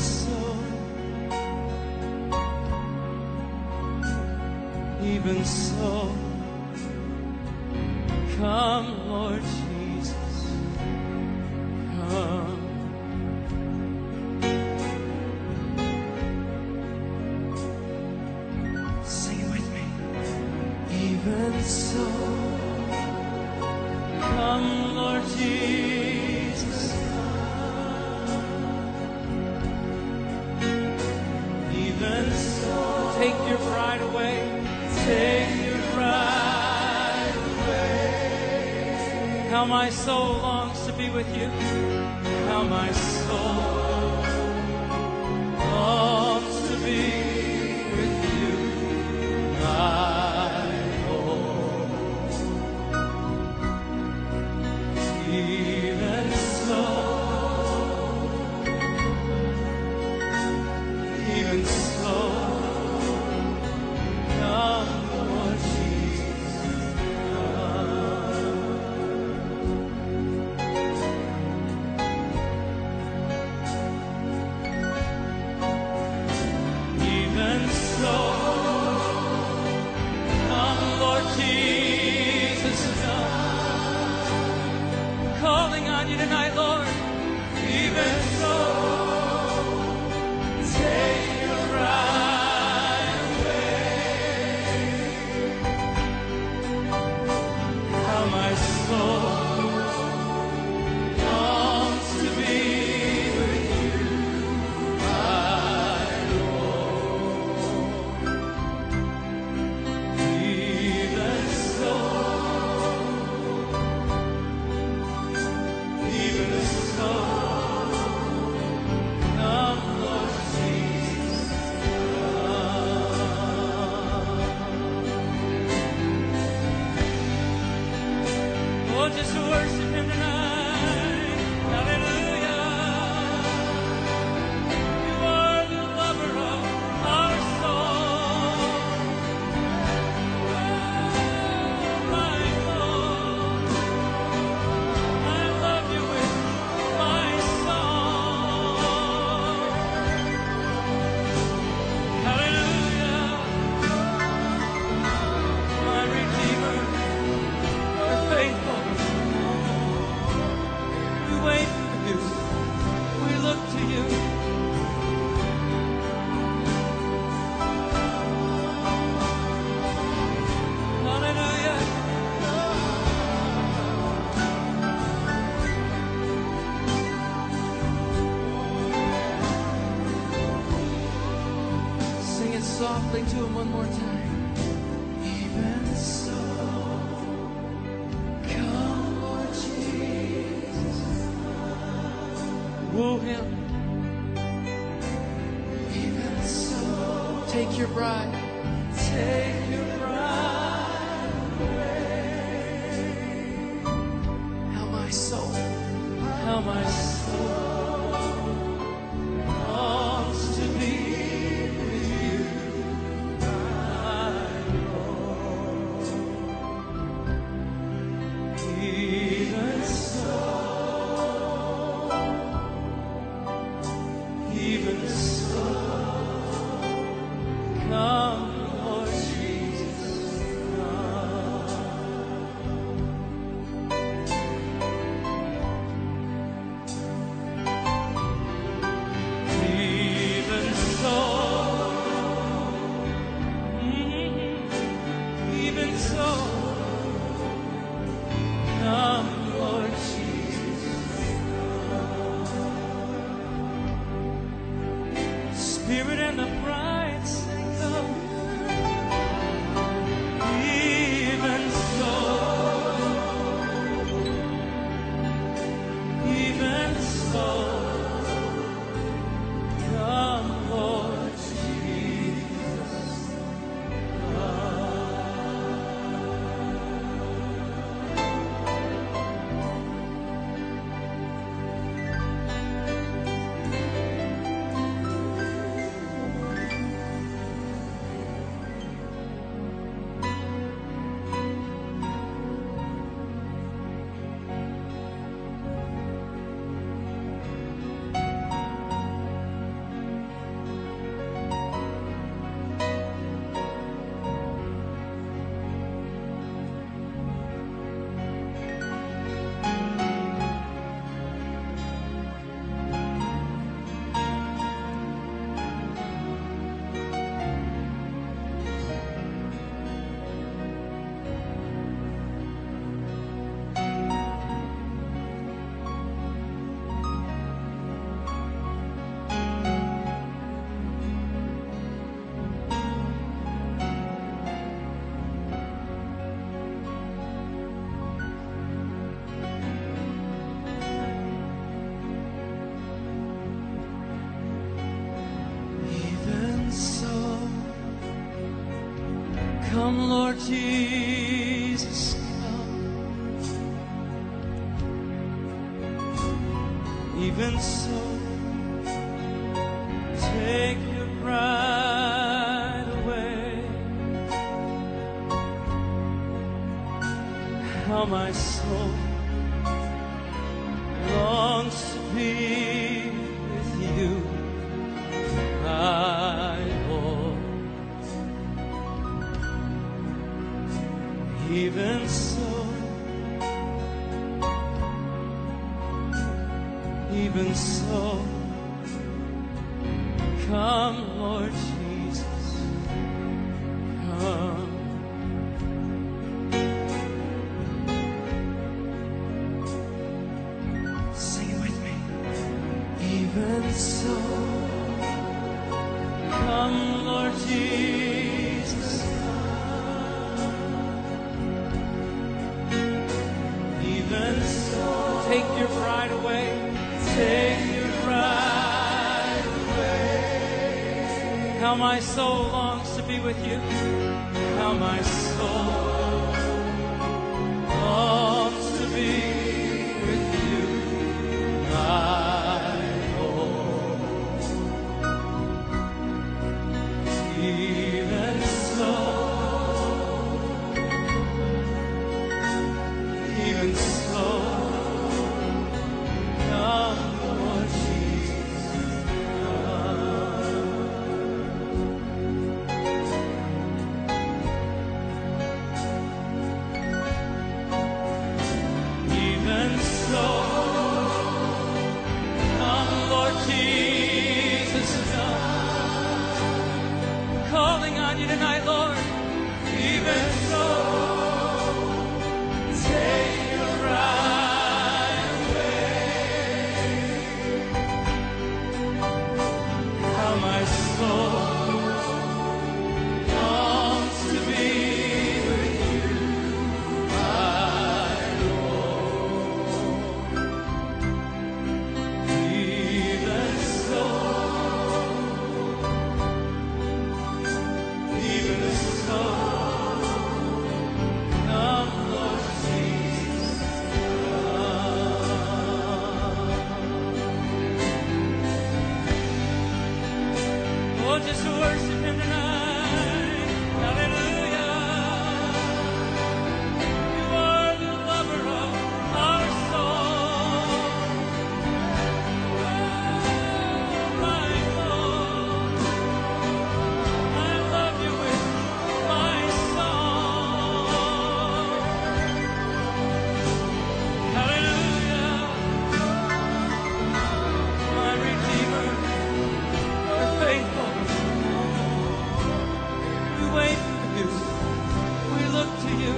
so, come, Lord Jesus, come. Sing it with me. Even so, come, Lord Jesus, even so, take your pride away. Take your pride away. How my soul longs to be with you. How my soul longs to be with you, my Lord. Even so, come, Lord Jesus, come. Even so, come, Lord Jesus, come. Calling on you tonight, Lord. Oh, just worship Him tonight. Hallelujah. You are the lover of our soul. Oh, my Lord, I love you with my song. Hallelujah. My Redeemer, you're faithful. We wait for you. We look to you. Hallelujah. Sing it softly to Him one more time. Even so, come, Lord Jesus. Woo Him. Even so, take your bride. Take your bride away. How my soul longs to be with you, my Lord. Even so, come, Lord Jesus, come. Even so, even so, come, Lord Jesus. Spirit and the bride sing, come. Even so, come, Lord Jesus. Come, Lord Jesus, come. Even so, take your bride away. How my soul longs to be with you, my Lord. Even so, come, Lord Jesus, come. Sing it with me. Even so, come, Lord Jesus, even so, take your pride away. Take your pride away. How my soul longs to be with you. How my soul longs to be Even so, come, Lord Jesus, come. Even so, come, Lord Jesus, come. Calling on you tonight, Lord. Even so, take your right away. How my soul longs to be with you, my Lord. Even so, come, Lord Jesus, come. Oh, just worship Him tonight. Hallelujah. You are the lover of our soul. Oh, my Lord, I love you with my song. Hallelujah. My Redeemer, you're faithful. We wait for you. We look to you.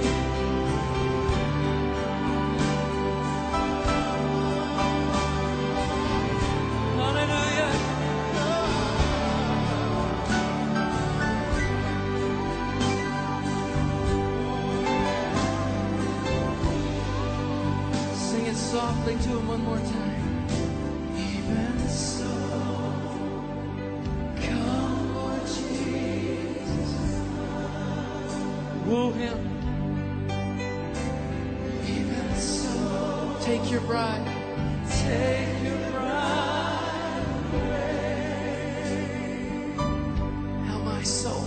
Hallelujah. Sing it softly to Him one more time. Even so, come, Lord Jesus. Woo Him. Even so, take your bride. Take your bride away. How my soul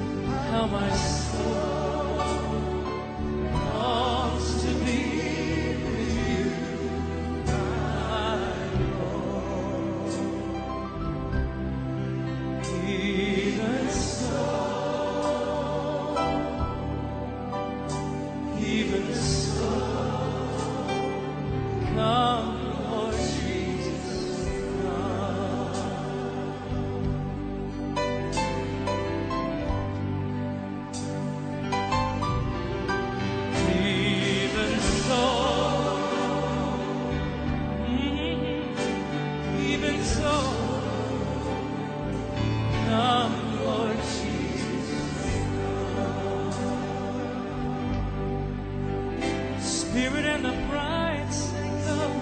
longs to be with you, my Lord. Even so, come, Lord Jesus, come. Even so, even so, come, Lord Jesus. Spirit and the bride sing, come.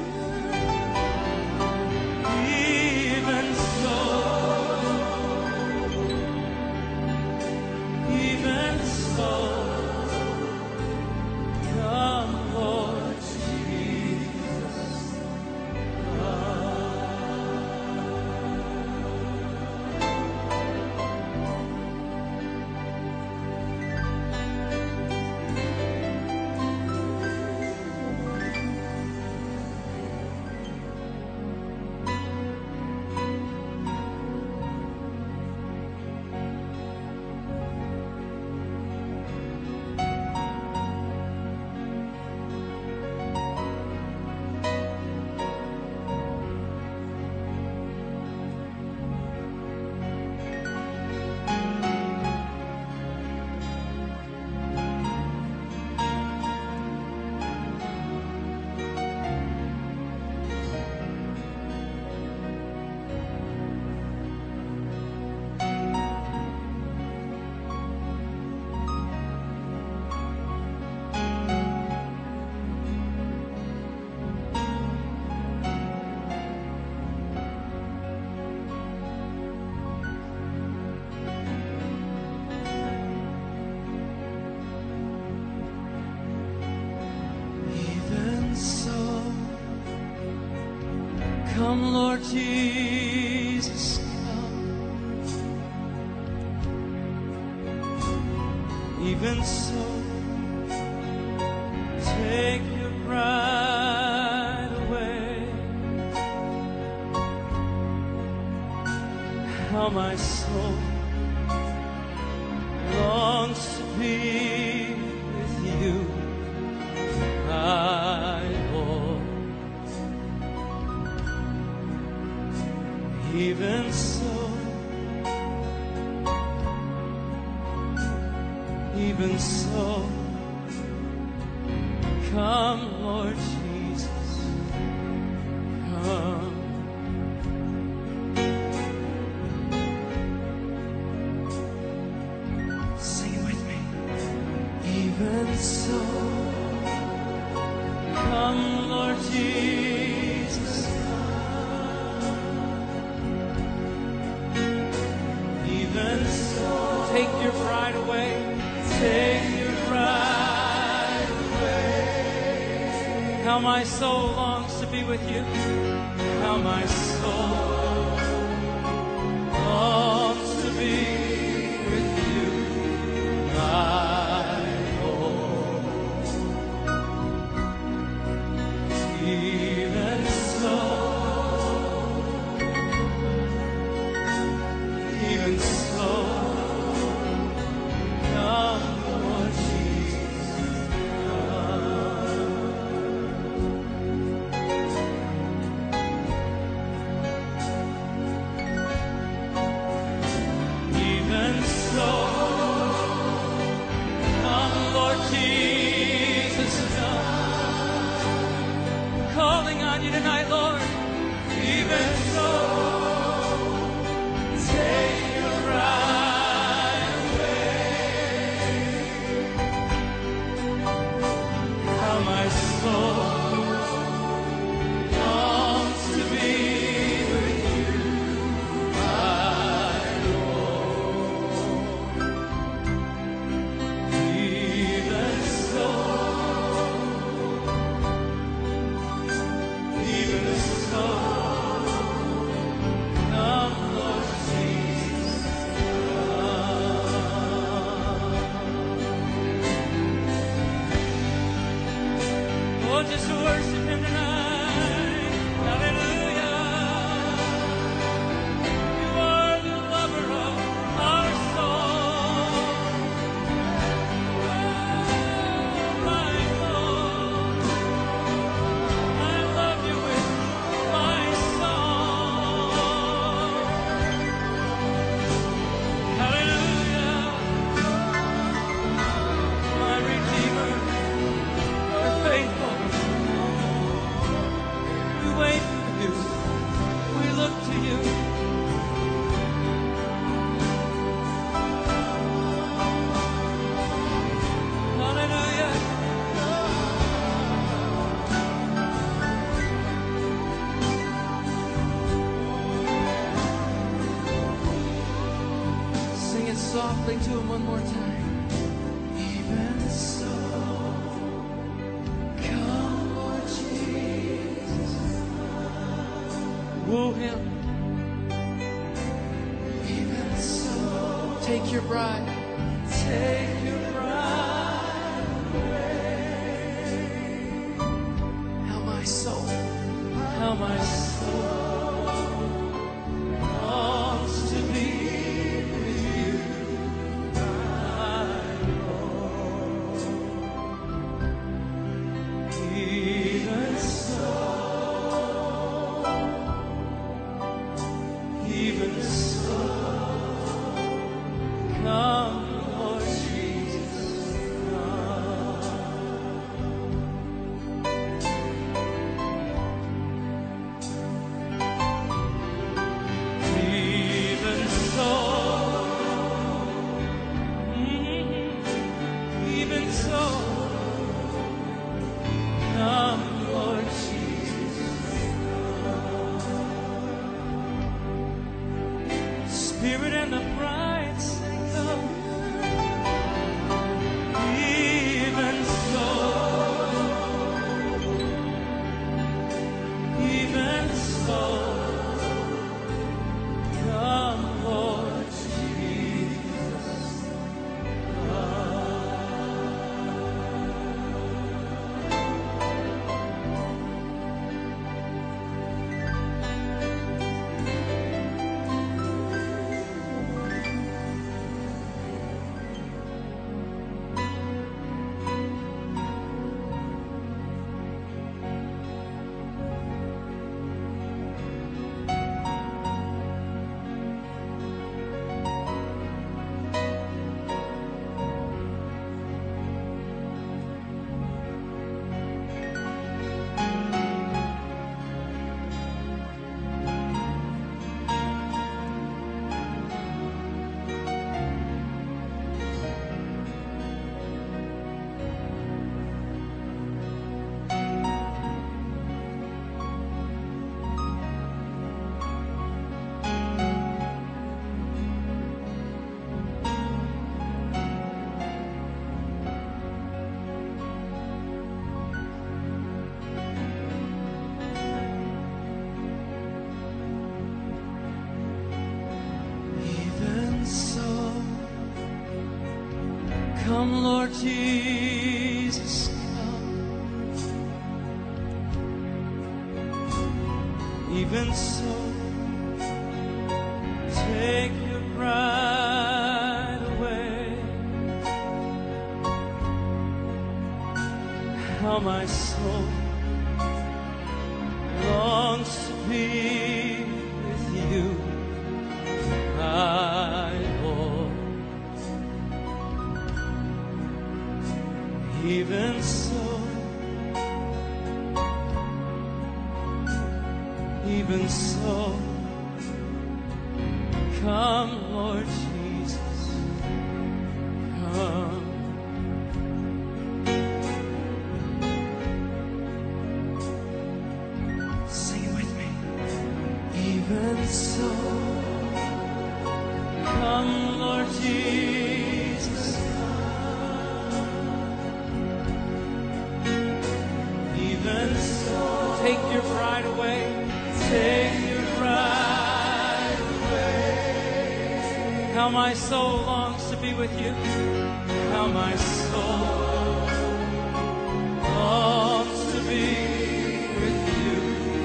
Even so, come, Lord Jesus, Come, Lord Jesus, come. Even so, take your bride. How my soul longs to be with you, my Lord. Even so, come, Lord Jesus, come. Sing it with me. Even so, come, Lord Jesus, come. Even so, take your pride away. Take your pride away. How my soul longs to be with you. How my soul longs to be with you, my Lord. Even so, come, Lord Jesus, come. Even so, come, Lord Jesus, come. Calling on you tonight, Lord. Even so, take your pride away. How my soul longs to be with you, my Lord. Even so, come, Lord Jesus, come. Oh, just worship Him tonight. Hallelujah. You are the lover of our soul. Oh, my Lord, I love you with my song. Hallelujah. My Redeemer, you're faithful. We wait for you. We look to you. Hallelujah. Sing it softly to Him one more time. Even so, come, Lord Jesus. Woo Him. Even so, take your bride. Take your bride away. How my soul longs to be with you, my Lord. Even so, come, Lord Jesus, come. Lord Jesus, come. Even so, take your pride away. How my soul longs to be with you, my Lord. Even so, come, Lord Jesus, come. Sing it with me. Even so, come, Lord Jesus, come. Even so, take your pride away. Take your pride away. How my soul longs to be with you. How my soul longs to be with you,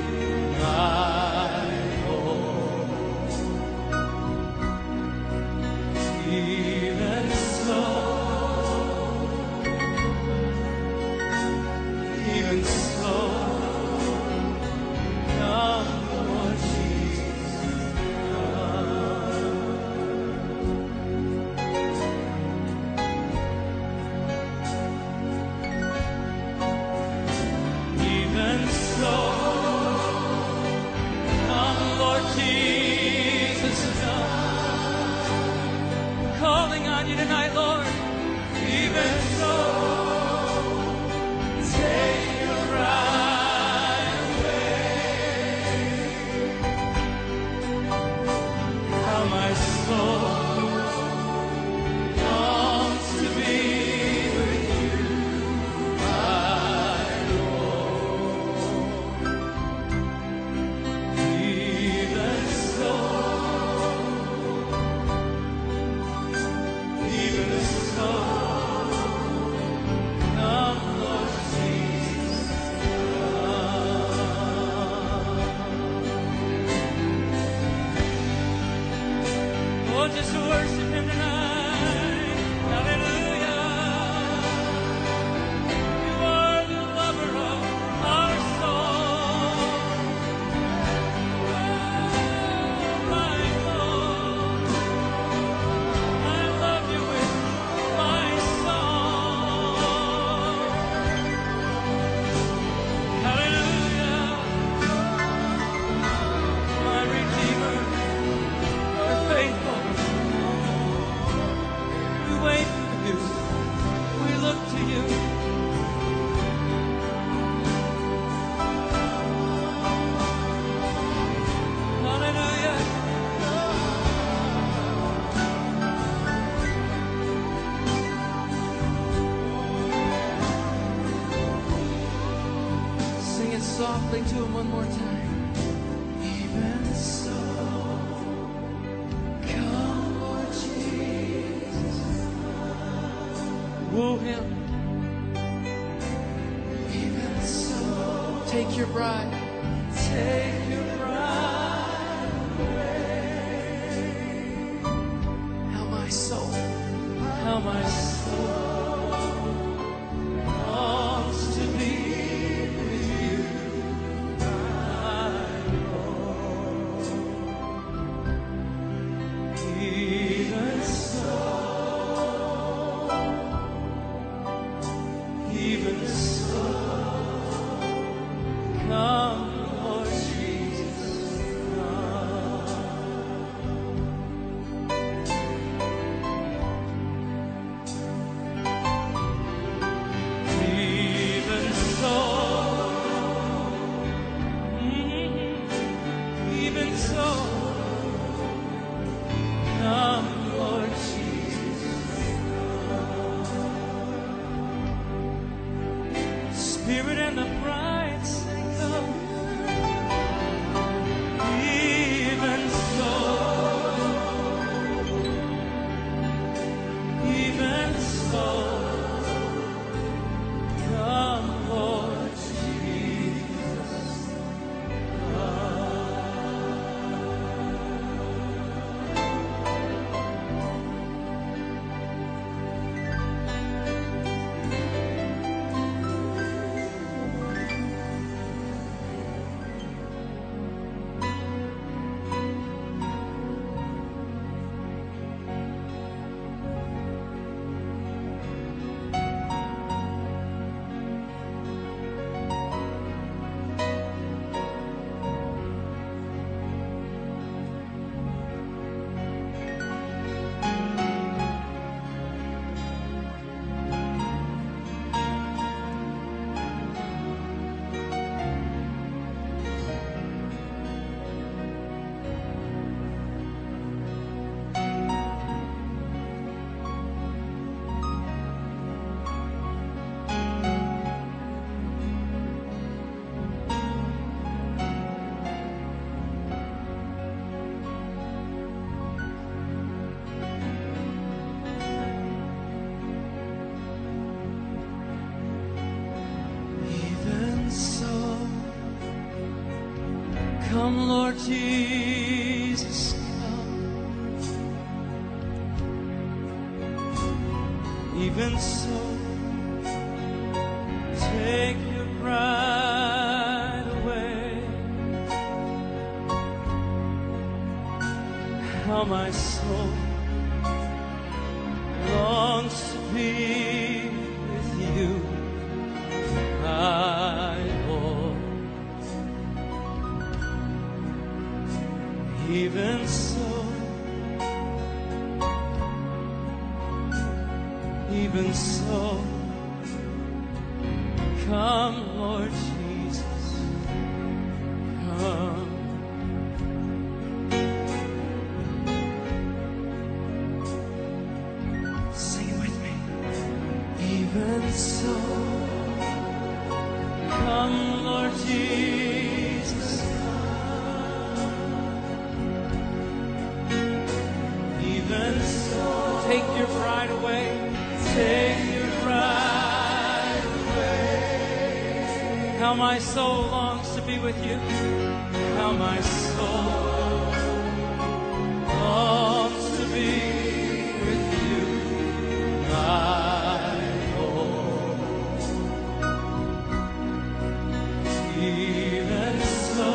my Lord. Even so, come, Lord Jesus, even so, come, Lord Jesus, come. Calling on you tonight, Lord. Even so, take your pride away. How my soul longs to be with you, my Lord. Even so, come, Lord Jesus, come. Oh, just worship Him tonight. Hallelujah. You are the lover of our soul. Oh, my Lord, I love you with my song. Hallelujah. My Redeemer, you're faithful. We wait for you. We look to you. Hallelujah. Sing it softly to Him one more time. Even so, come, Lord Jesus. Woo Him. Even so, take your bride. Take your bride away. How my soul longs to be with you, my Lord. Even so, come, Lord Jesus, come. Even so, even so, come, Lord Jesus. Spirit and the bride sing, come. Even so, even so. Come, Lord Jesus, come. Even so, take your pride away. How my soul longs to be with you, my Lord. Even so, come, Lord Jesus, come. Sing it with me. Even so, come, Lord Jesus, even so, take your pride away, take your pride away. How my soul longs to be with you, how my soul longs to be with you, my Lord. Even so,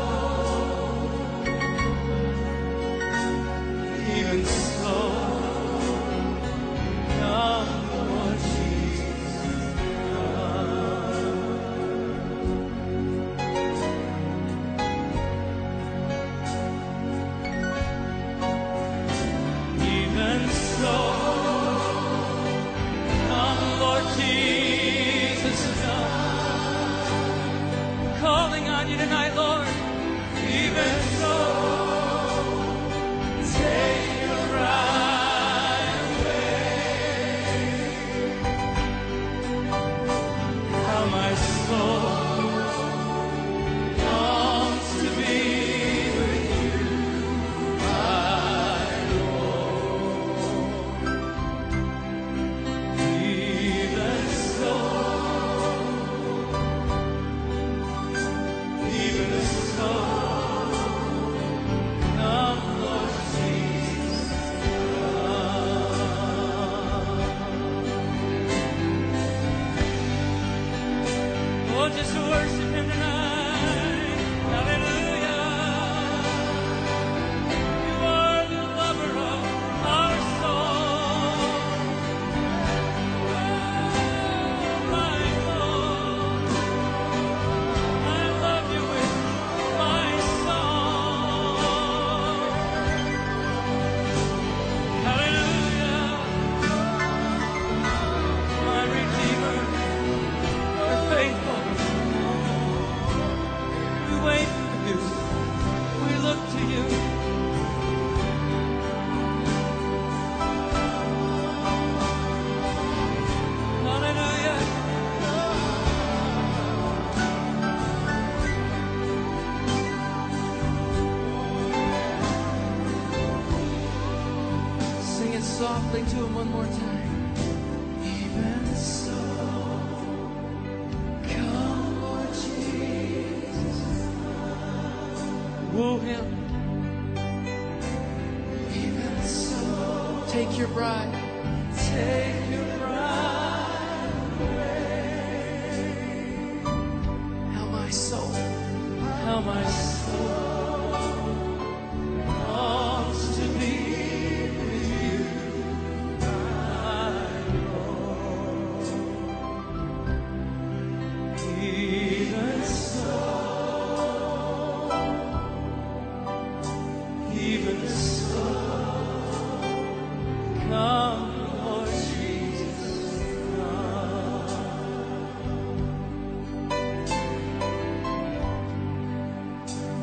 come, Lord Jesus, come. Even so, come, Lord Jesus, come. Calling on you tonight, Lord. Even so, take your pride away. How my soul longs to be with you, my Lord. Even so, come, Lord Jesus, come. Oh, just worship Him tonight. Hallelujah. You are the lover of our soul. Oh, my Lord, I love you with my song. Hallelujah. My Redeemer, you're faithful. We wait for you. We look to you. Hallelujah. Sing it softly to Him one more time. Even so, come, Lord Jesus. Woo Him. Even so, take your bride. Take your bride away. How my soul longs to be with you, my Lord. Even so, come, Lord Jesus, come.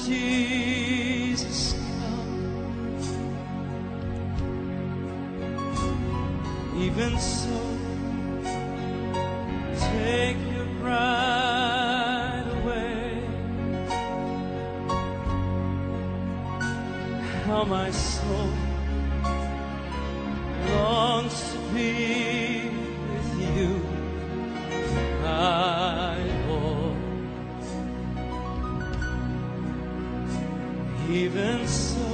Jesus, come. Even so, take your bride away. How my soul longs to be with you, my Lord. Even so,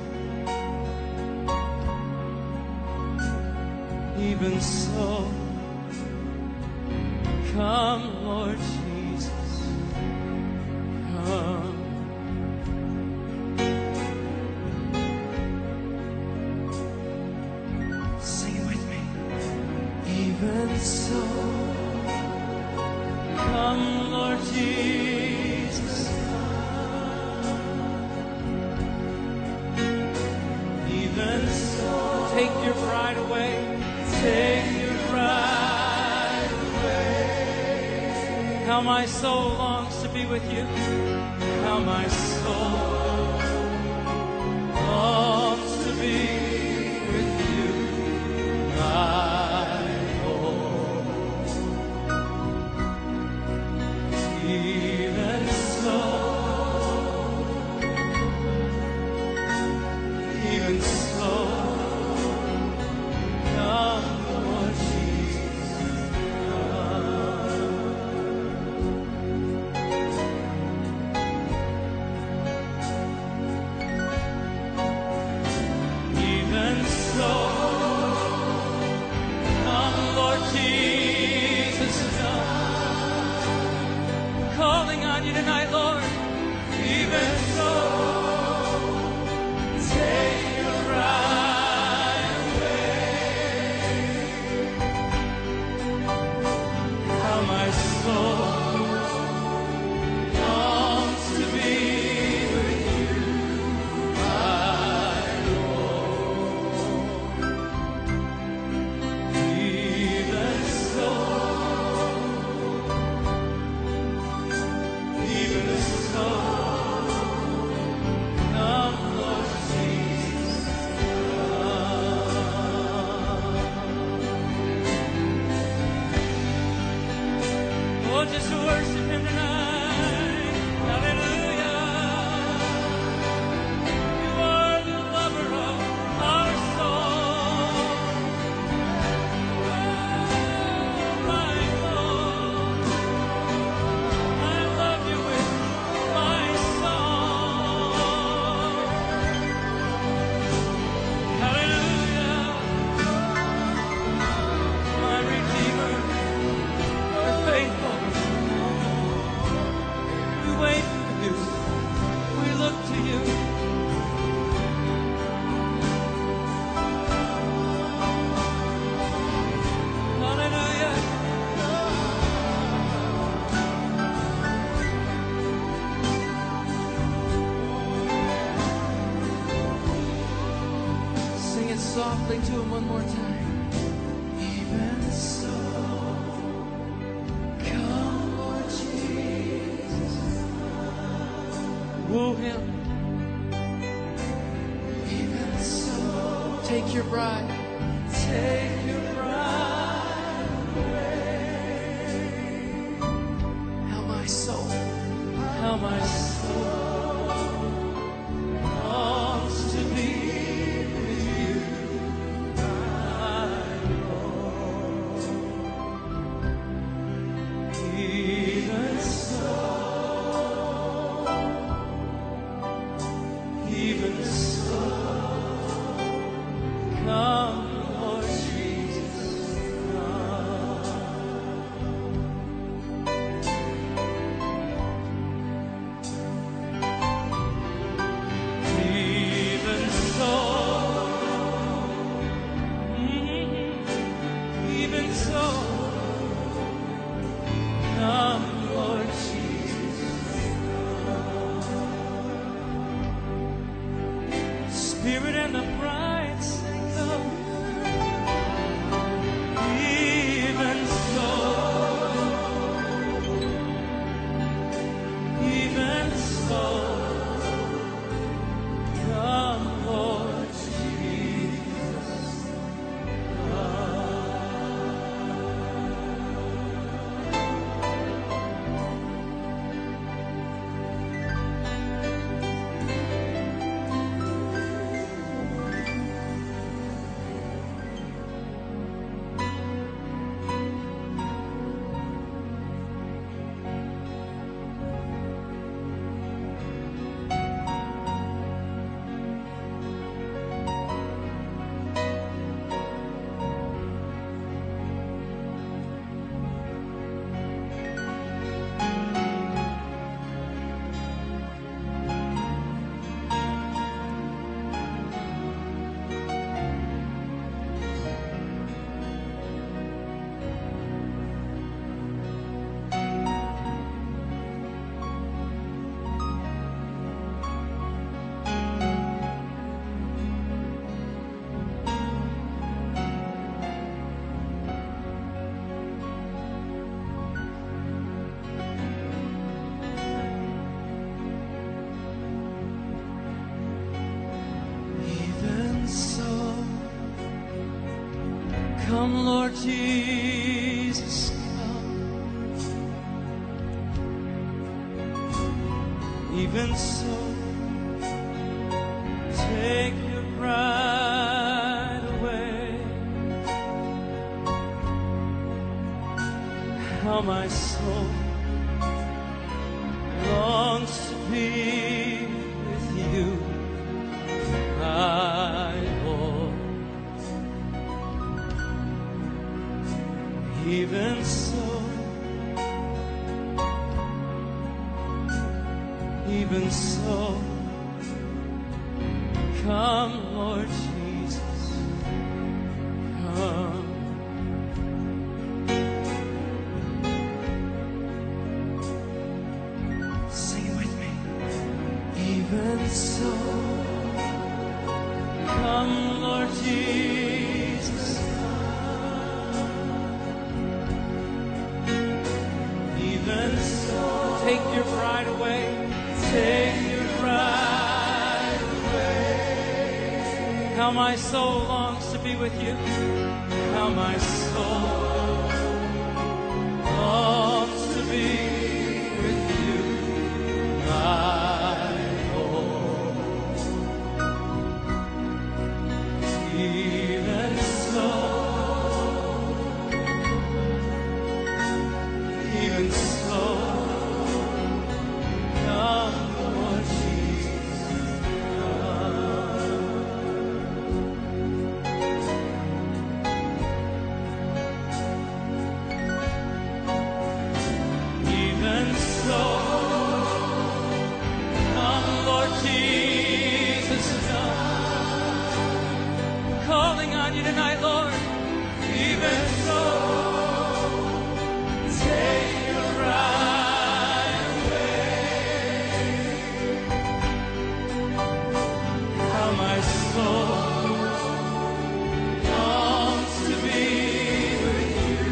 even so, come, Lord Jesus, come. Sing it with me. Even so, come, Lord Jesus, come. Even so, take your pride away. Take your pride away. How my soul longs to be with you. How my soul longs to be with you, my Lord. Even so, even so, come, Lord Jesus, come. Even so, come, Lord Jesus, come. Calling on you tonight, Lord. Even so, take your bride away. How my soul longs to be with you, my Lord. Even so, come, Lord Jesus, come. Oh, just worship Him tonight. Hallelujah. You are the lover of our soul. Oh, my Lord, I love you with my song. Hallelujah. My Redeemer, you're faithful. We wait for you. We look to you. Hallelujah. Sing it softly to Him one more time. Even so, come, Lord Jesus. Woo Him. Even so, take your bride. Take your bride away. How my soul longs to be with you, my Lord. Even so, come, Lord Jesus, come. Even so, even so, come, Lord Jesus, Spirit and the bride sing, come. Even so, even so. Come, Lord Jesus, come. Even so, take your pride away. How my soul longs to be with you, my Lord. Even so, come, Lord Jesus, come. Sing it with me. Even so, come, Lord Jesus, even so, take your pride away, take your pride away. How my soul longs to be with you, how my soul longs to be with you, my Lord. Even so, come, Lord Jesus, come. Even so, come, Lord Jesus, come. Calling on you tonight, Lord. Even so, take your pride away. How my soul longs to be with you,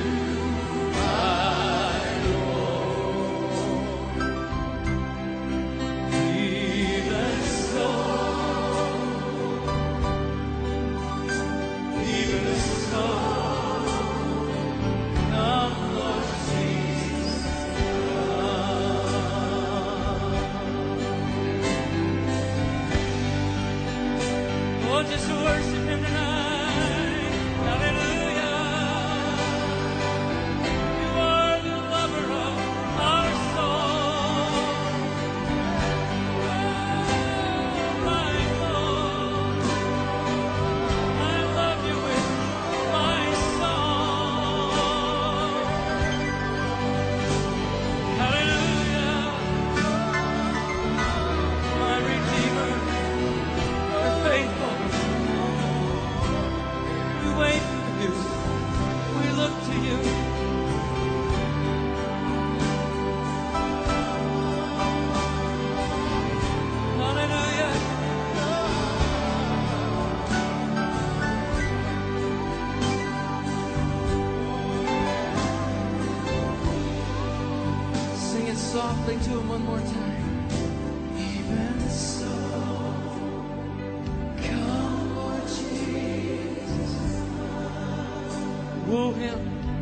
my Lord. Even so, come, Lord Jesus, come. Oh, just worship Him tonight. Hallelujah. You are the lover of our soul. Oh, my Lord, I love you with my song. Hallelujah. My Redeemer, you're faithful. We wait for you. We look to you. Hallelujah. Sing it softly to Him one more time. Even so, come, Lord Jesus. Woo Him.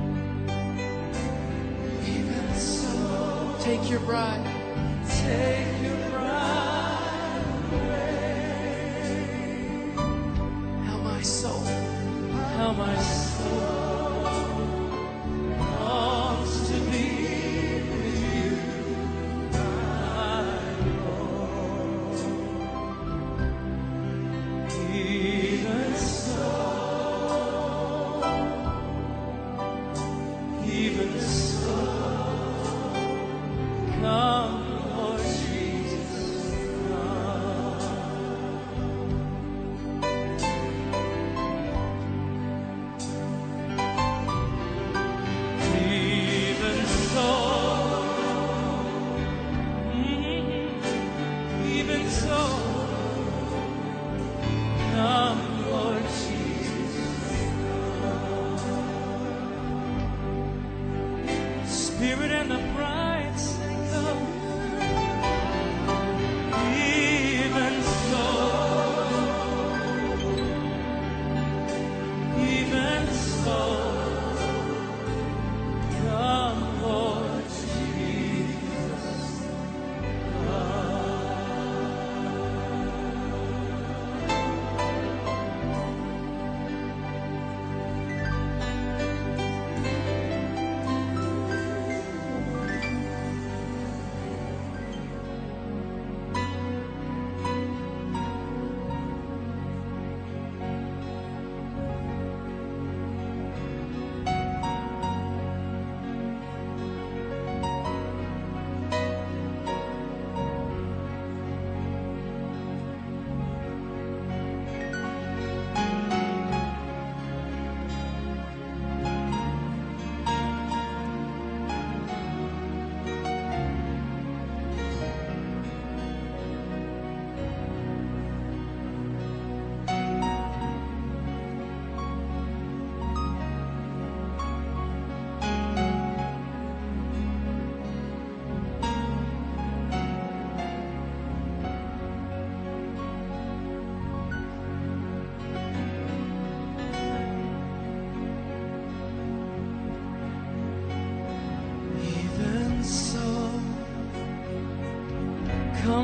Even so, take your bride. Take your bride away. How my soul longs to be with you, my Lord. Even so, come, Lord Jesus, come.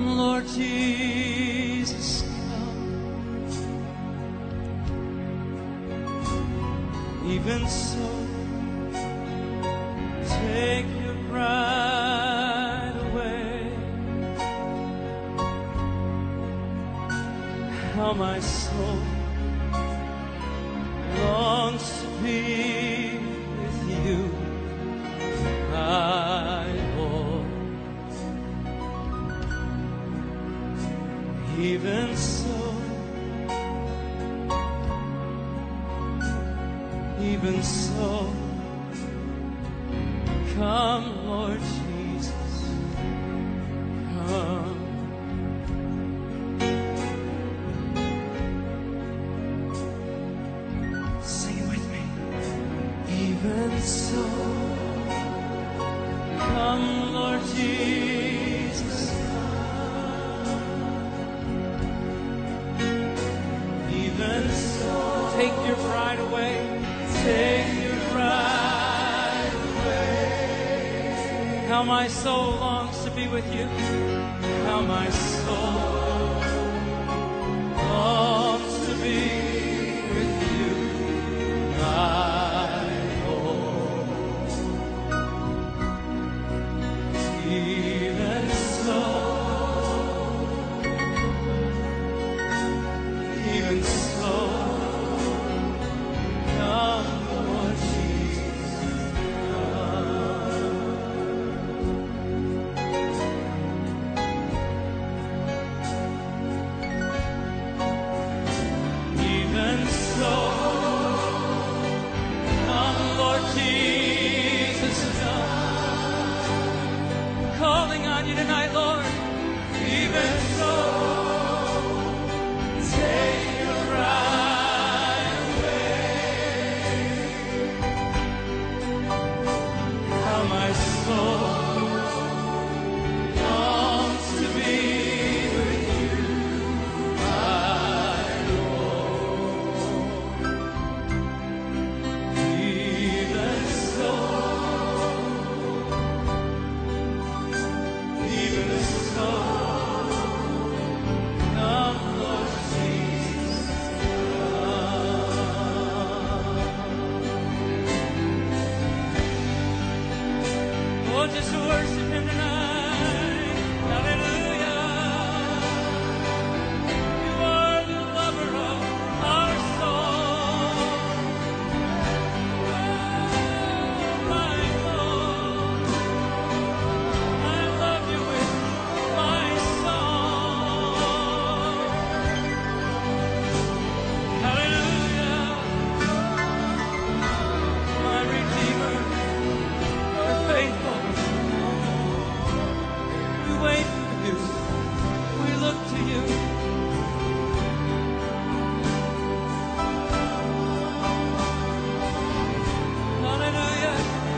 Come, Lord Jesus, come. Even so, take your pride away. How my soul longs to be with you, my Lord. Even so, even so, come, Lord Jesus, come. Sing it with me. Even so, come, Lord Jesus, even so, take your pride away, take your pride away. How my soul longs to be with you, how my soul longs to be with you, my Lord. Even so, even so, come, Lord Jesus, come. Even so, come, Lord Jesus, come. Calling on you tonight, Lord. Even so, take your pride away. How my soul longs to be with you, my Lord. Even so, come, Lord Jesus, come. Oh, just worship Him tonight. Hallelujah. You are the lover of our soul. Oh, my Lord, I love you with my song. Hallelujah. My Redeemer, you're faithful. We wait for you. We look to you. Hallelujah.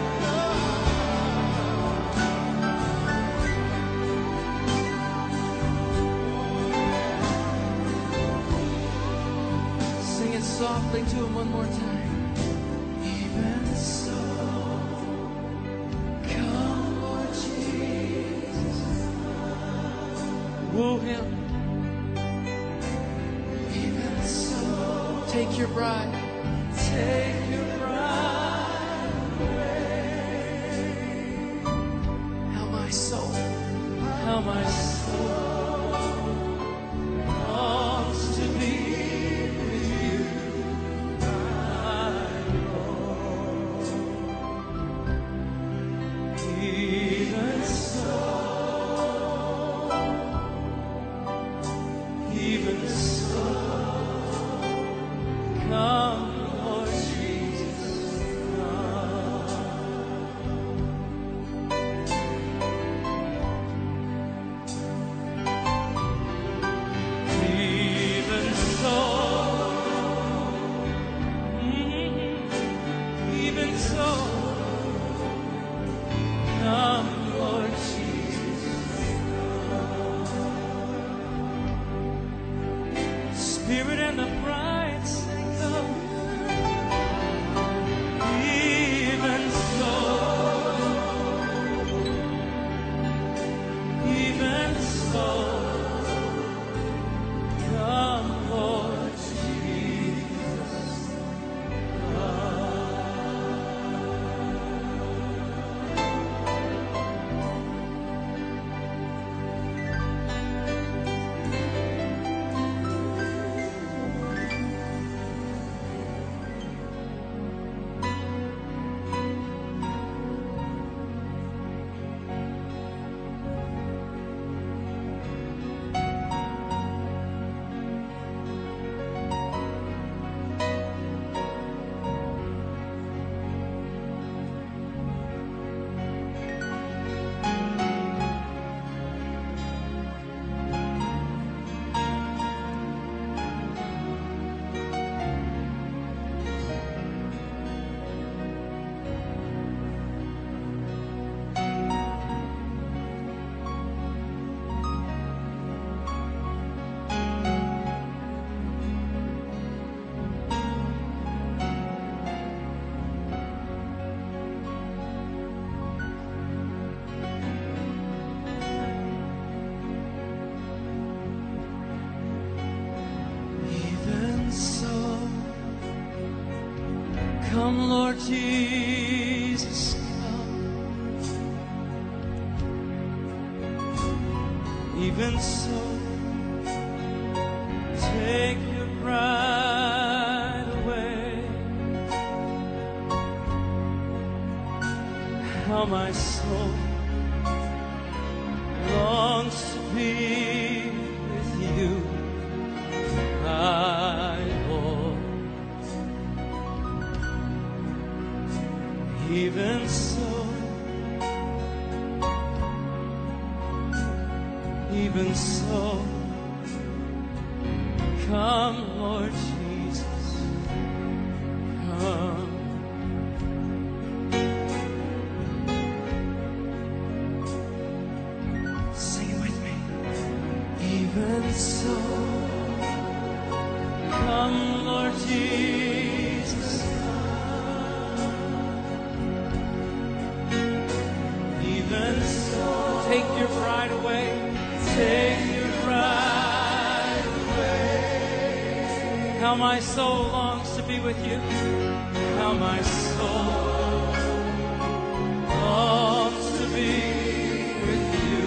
Sing it softly to Him one more time. Even so, come, Lord Jesus. Woo Him. Even so, take your bride. Take your bride away. How my soul longs to be with you, my Lord. Even so, come, Lord Jesus, come. Even so, even so, come, Lord Jesus, Spirit and the bride sing, come. Even so, even so. Come, Lord Jesus, come. Even so, take your bride away. How my soul longs to be with you, my Lord. Even so, come, Lord Jesus, come. Sing it with me. Even so, come, Lord Jesus, even so, take your pride away, take your pride away. How my soul longs to be with you, how my soul longs to be with you,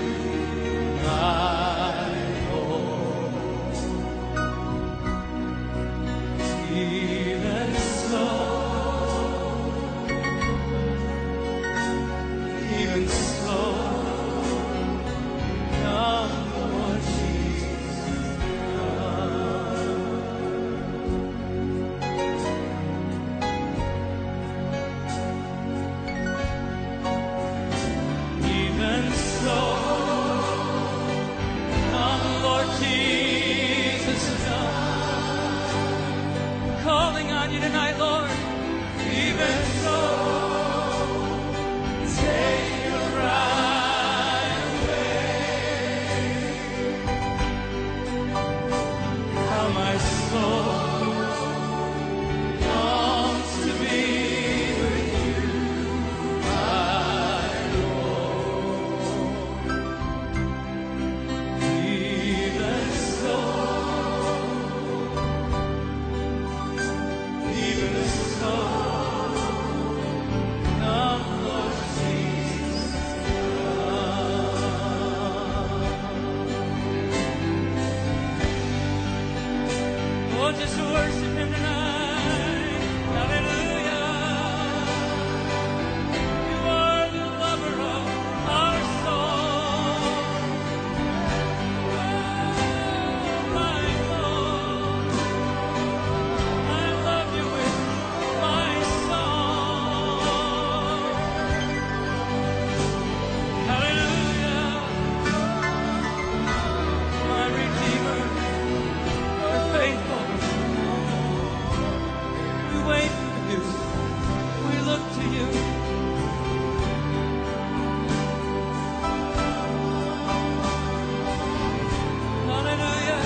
my Lord. Even so, come, Lord Jesus, even so, come, Lord Jesus, come. Calling on you tonight, Lord. Even so, take your bride away. How my soul longs to be with you, my Lord. Even so, come, Lord Jesus, come. Oh, just worship Him tonight. Hallelujah. You are the lover of our soul. Oh, my Lord, I love you with my song. Hallelujah. My Redeemer, you're faithful. We wait for you. We look to you. Hallelujah.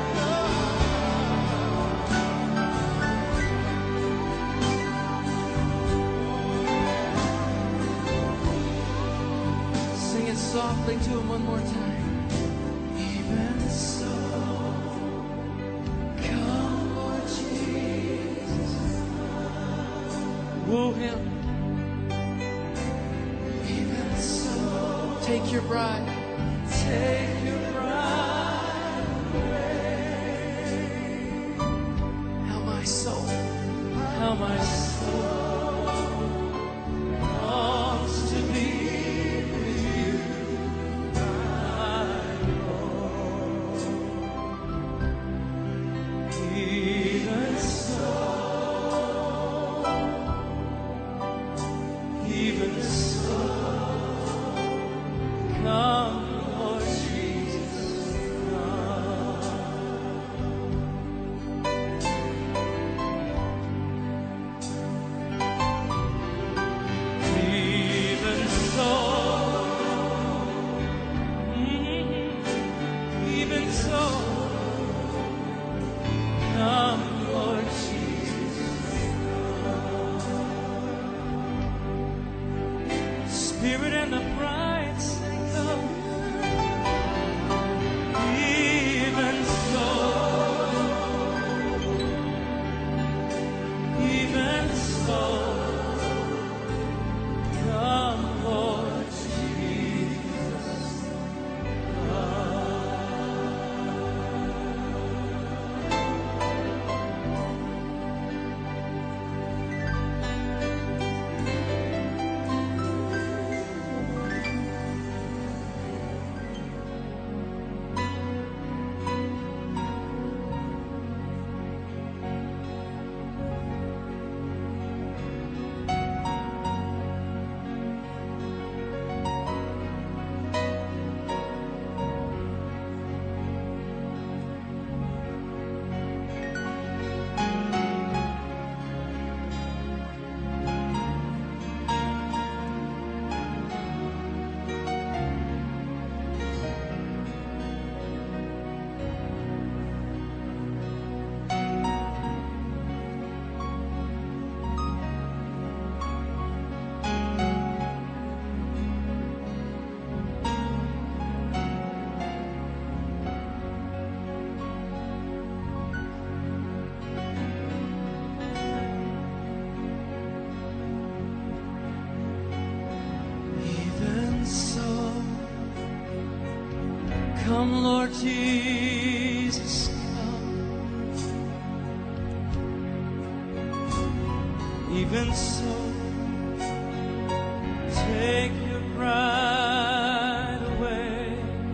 Sing it softly to Him one more time. Even so, come, Lord Jesus. Woo Him. Even so, take your bride. Take your bride away. How my soul longs to be with you, my Lord. Even so, come, Lord Jesus, come. Lord Jesus, come. Even so, take your pride away.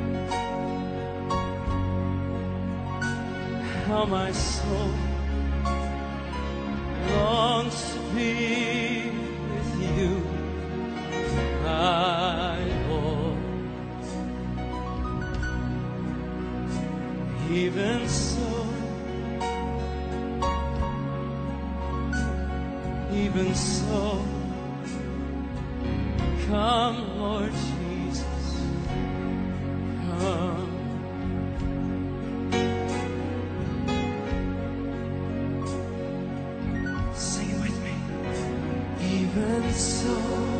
How my soul longs to be with you, my Lord. Even so, come, Lord Jesus, come. Sing it with me. Even so,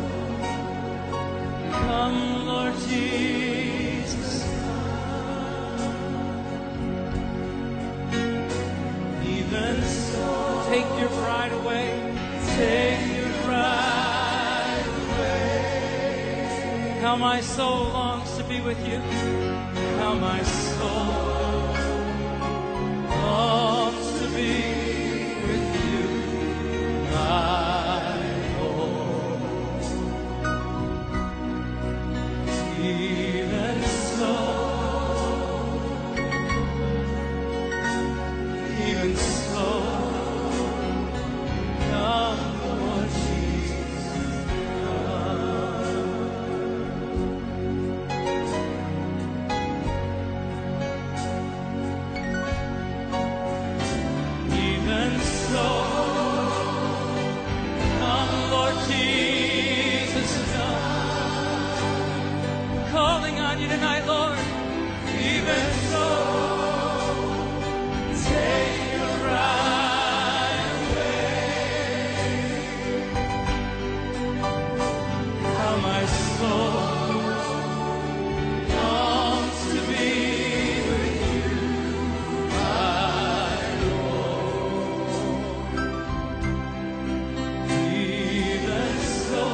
come, Lord Jesus, even so, take your pride away. Take your pride away. How my soul longs to be with you. How my soul longs to be with you, my Lord. Even so, come, Lord Jesus, even so, come, Lord Jesus, come. Calling on you tonight, Lord. Even so, take your pride away. How my soul longs to be with you, my Lord. Even so,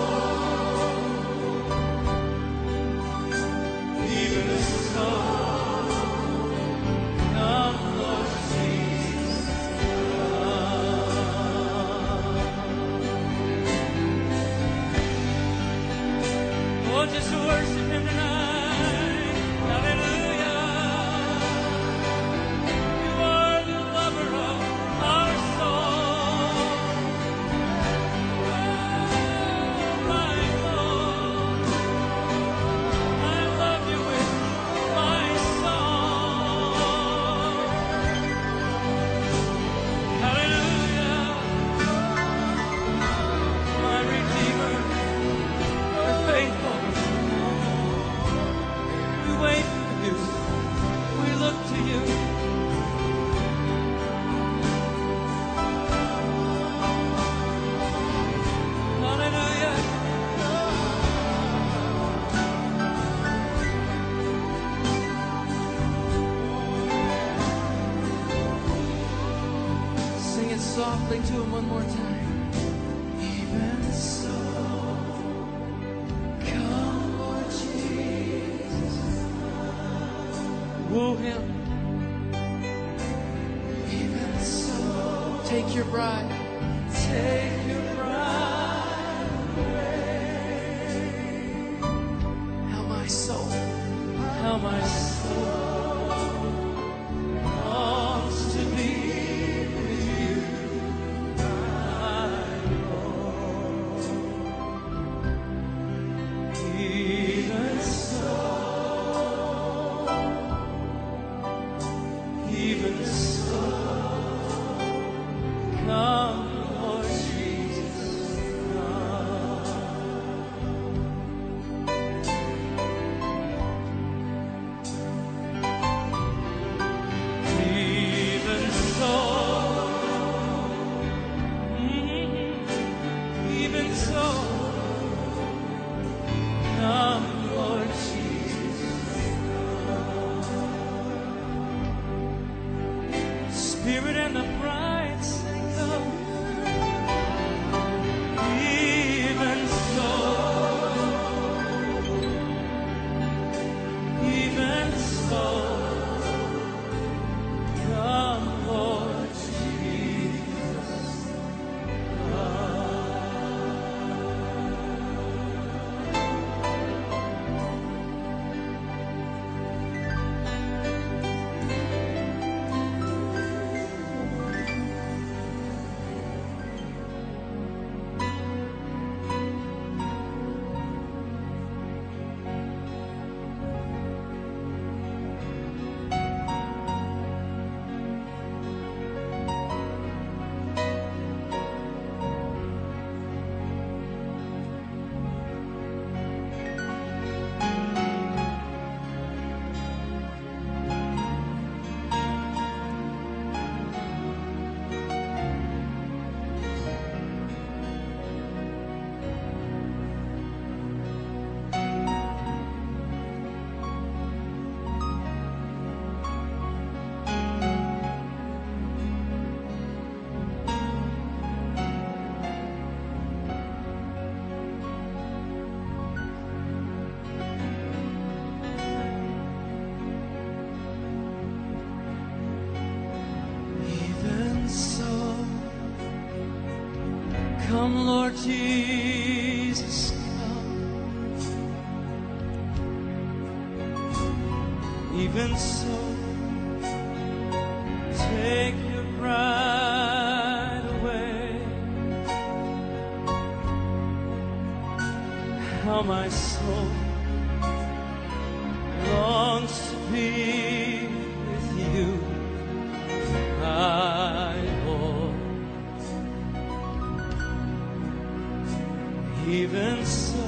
come, Lord Jesus, come. Oh, just worship Him tonight. Hallelujah. You are the lover of our soul. Oh, my Lord, I love you with my song. Hallelujah. My Redeemer, you're faithful. We wait for you. We look to you. Hallelujah. Sing it softly to Him one more time. Even so, come, Lord Jesus. Woo Him. Even so, take your bride. Take your bride away. How my soul longs to be with you, my Lord. Even so, come, Lord Jesus. Come, Lord Jesus, come. Even so, take your bride away. How my soul longs to be with you, my Lord. Even so,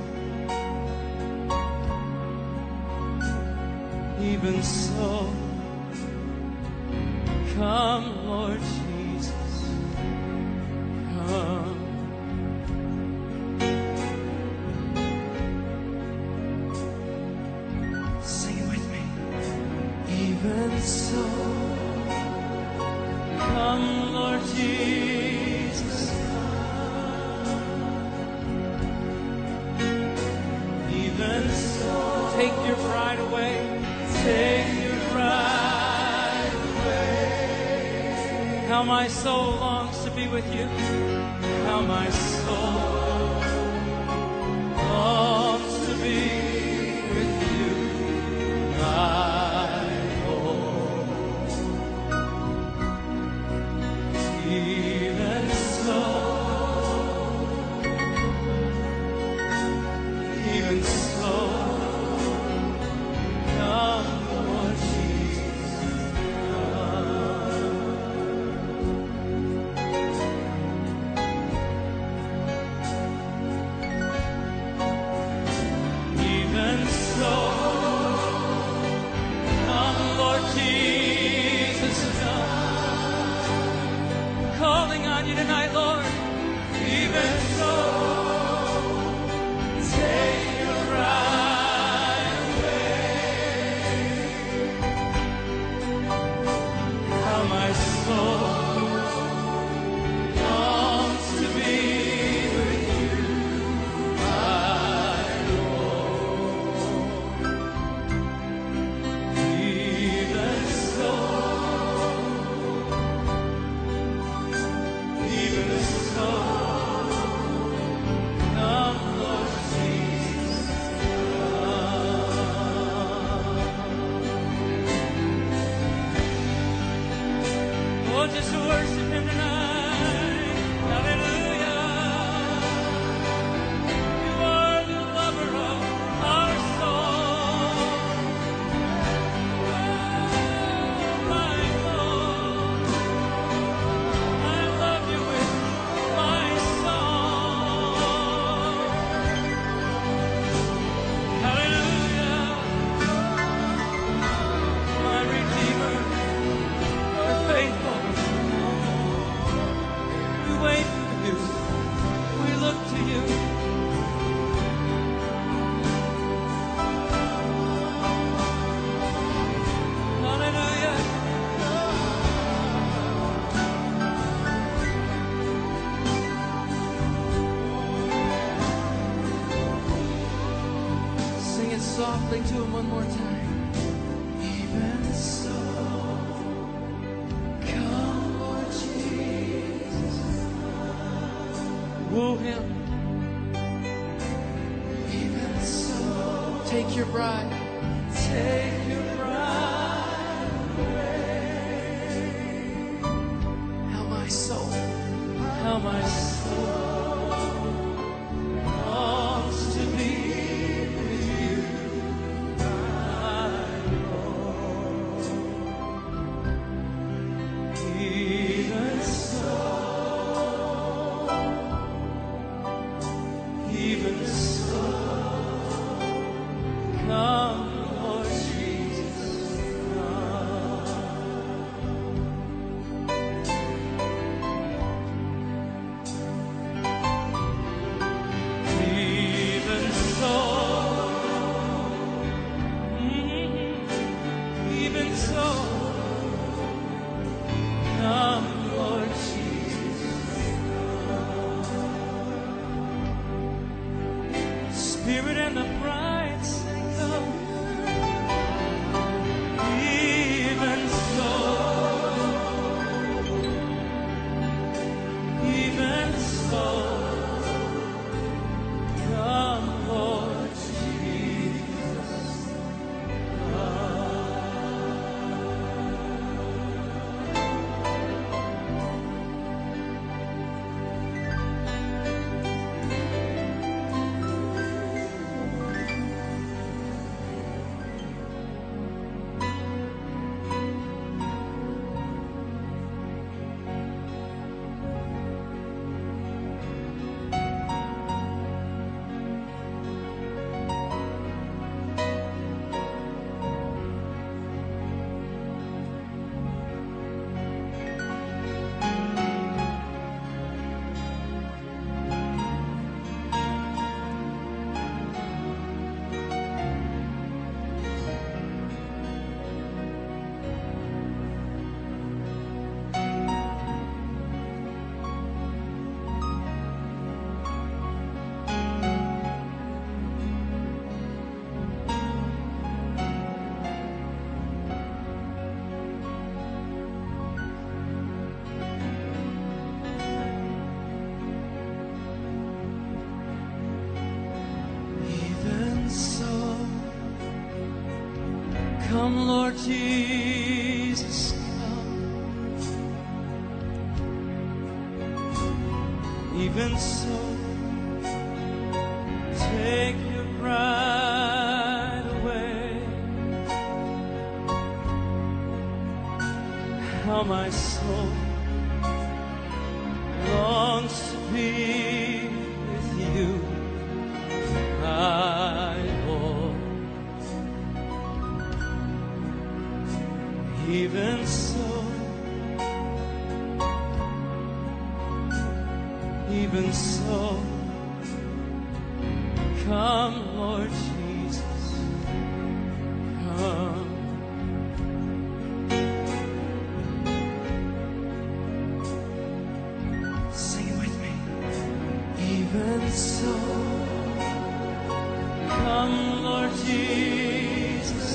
come, Lord Jesus, come. Sing it with me. Even so, come, Lord Jesus, even so, take your pride away, take your pride away. How my soul longs to be with you, how my soul longs to be with you, my Lord. Even so, come, Lord Jesus, come. Even so, come, Lord Jesus, come. Calling on you tonight, Lord. Even so, take your right away. How my soul longs to be with you, my Lord. Even so, come, Lord Jesus, come. Oh, just to worship Him tonight. Hallelujah. You are the lover of our soul. Oh, my Lord, I love you with my song. Hallelujah. My Redeemer, you're faithful. We wait for you. We look to you. Hallelujah. Sing it softly to Him one more time. Even so, come, Lord Jesus. Woo Him. Even so, take your bride. Take your bride away. How my soul longs to be with you, my Lord. Even so, come, Lord Jesus, come. Come, Lord Jesus, come. Even so, take your bride away. How my soul longs to be with you, my Lord. Even so, even so, come, Lord Jesus, come. Sing it with me. Even so, come, Lord Jesus,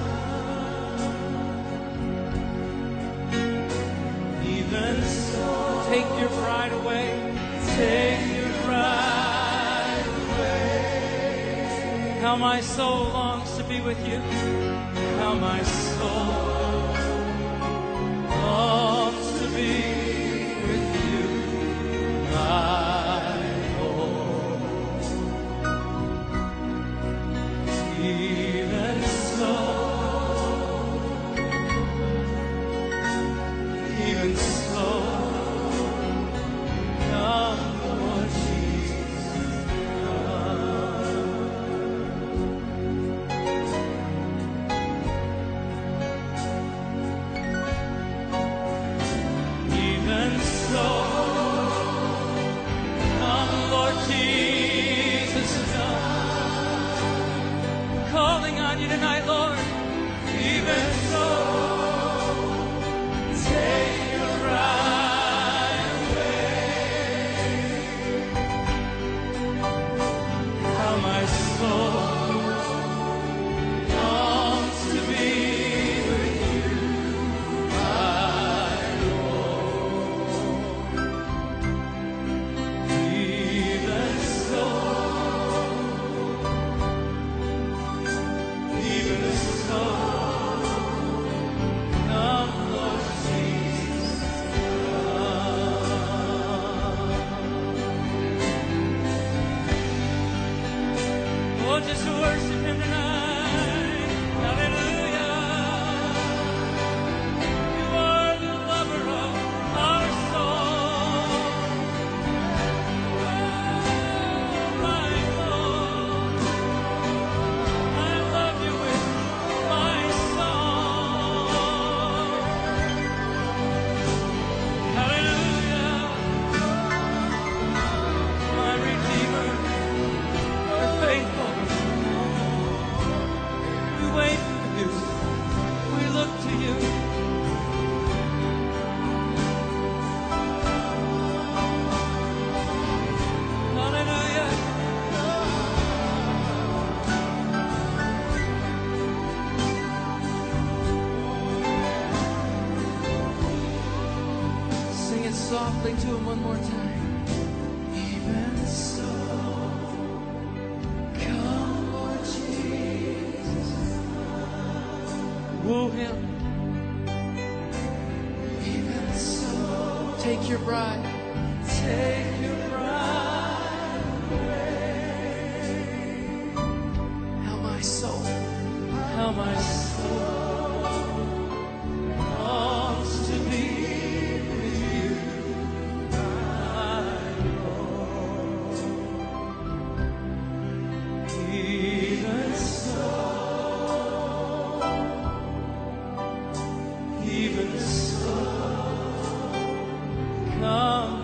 even so, take your pride away, take your pride away. How my soul longs to be with you, how my soul longs to be with you, my Lord. Even so, even so, come, Lord Jesus, come. Even so, come, Lord Jesus, come. Calling on you tonight, Lord. Even so, take your pride away. How my soul longs to be with you, my Lord. Even so, come, Lord Jesus, come. Oh, just worship Him tonight. Hallelujah. You are the lover of our soul. Oh, my Lord, I love you with my song. Hallelujah. My Redeemer, you're faithful. We wait for you. We look to you. Hallelujah. Sing it softly to Him one more time. Even so, come, Lord Jesus. Woo Him. Even so, take your bride. Take your bride away. How my soul longs to be with you, my Lord. Even so, come.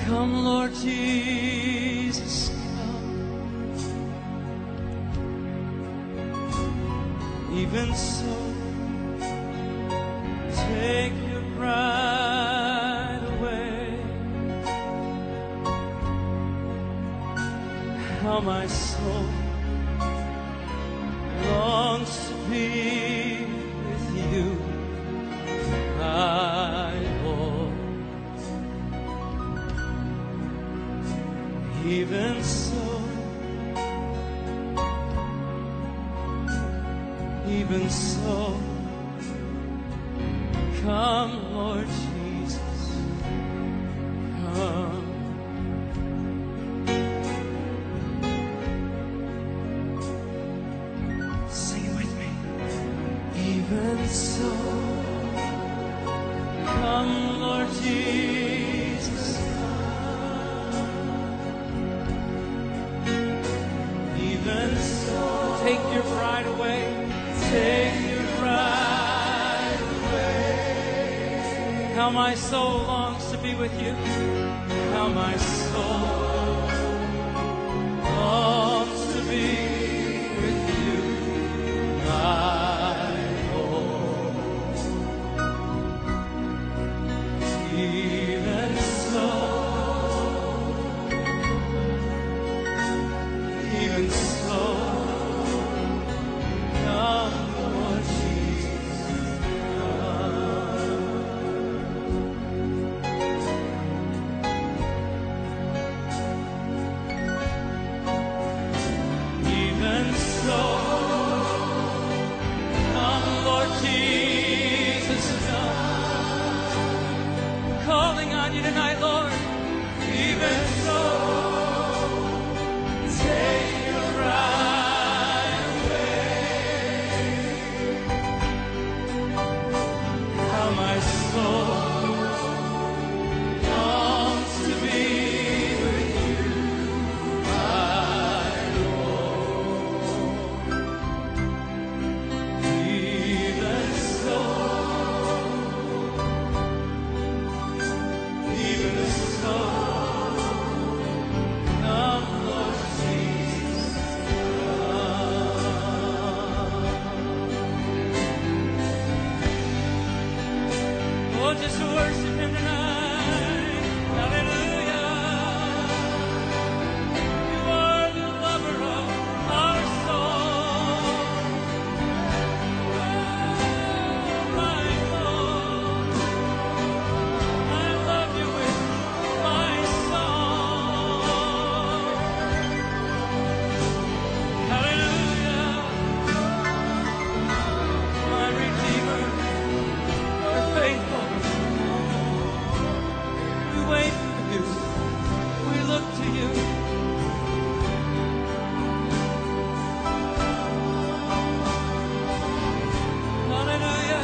Come, Lord Jesus, come. Even so, take your bride away. How my soul longs to be with you, my Lord. Even so, come, Lord Jesus, come. Sing it with me. Even so, come, Lord Jesus, even so, take your pride away, take your pride away. How my soul longs to be with you, how my soul longs to be with you, my Lord. Even so, come, Lord Jesus, come. Even so, come, Lord Jesus, come. Calling on you tonight, Lord. Even so, take your bride away. How my soul longs to be with you, my Lord. Even so, come, Lord Jesus, come. Oh, just worship Him tonight. Hallelujah. You are the lover of our soul. Oh, my Lord, I love you with my song. Hallelujah. My Redeemer, you're faithful. We wait for you. We look to you. Hallelujah.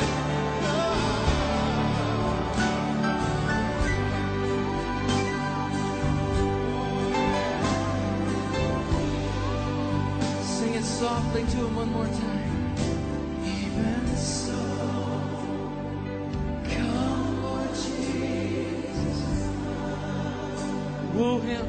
Sing it softly to Him one more time. Even so, come, Lord Jesus. Woo Him.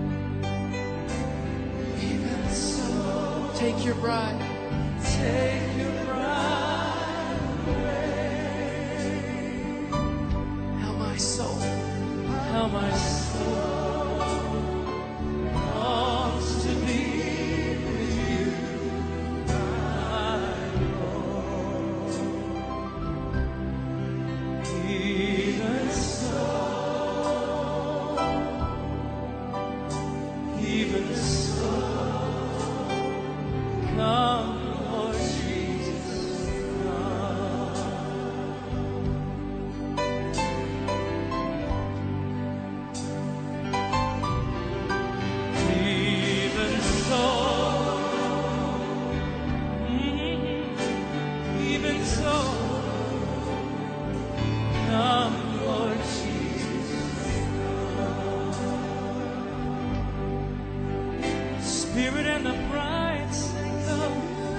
Even so, take your bride. Take your bride away. How my soul longs to be with you, my Lord. Even so, come, Lord Jesus, come. Even so, even so, come, Lord Jesus. Spirit and the bride sing, come.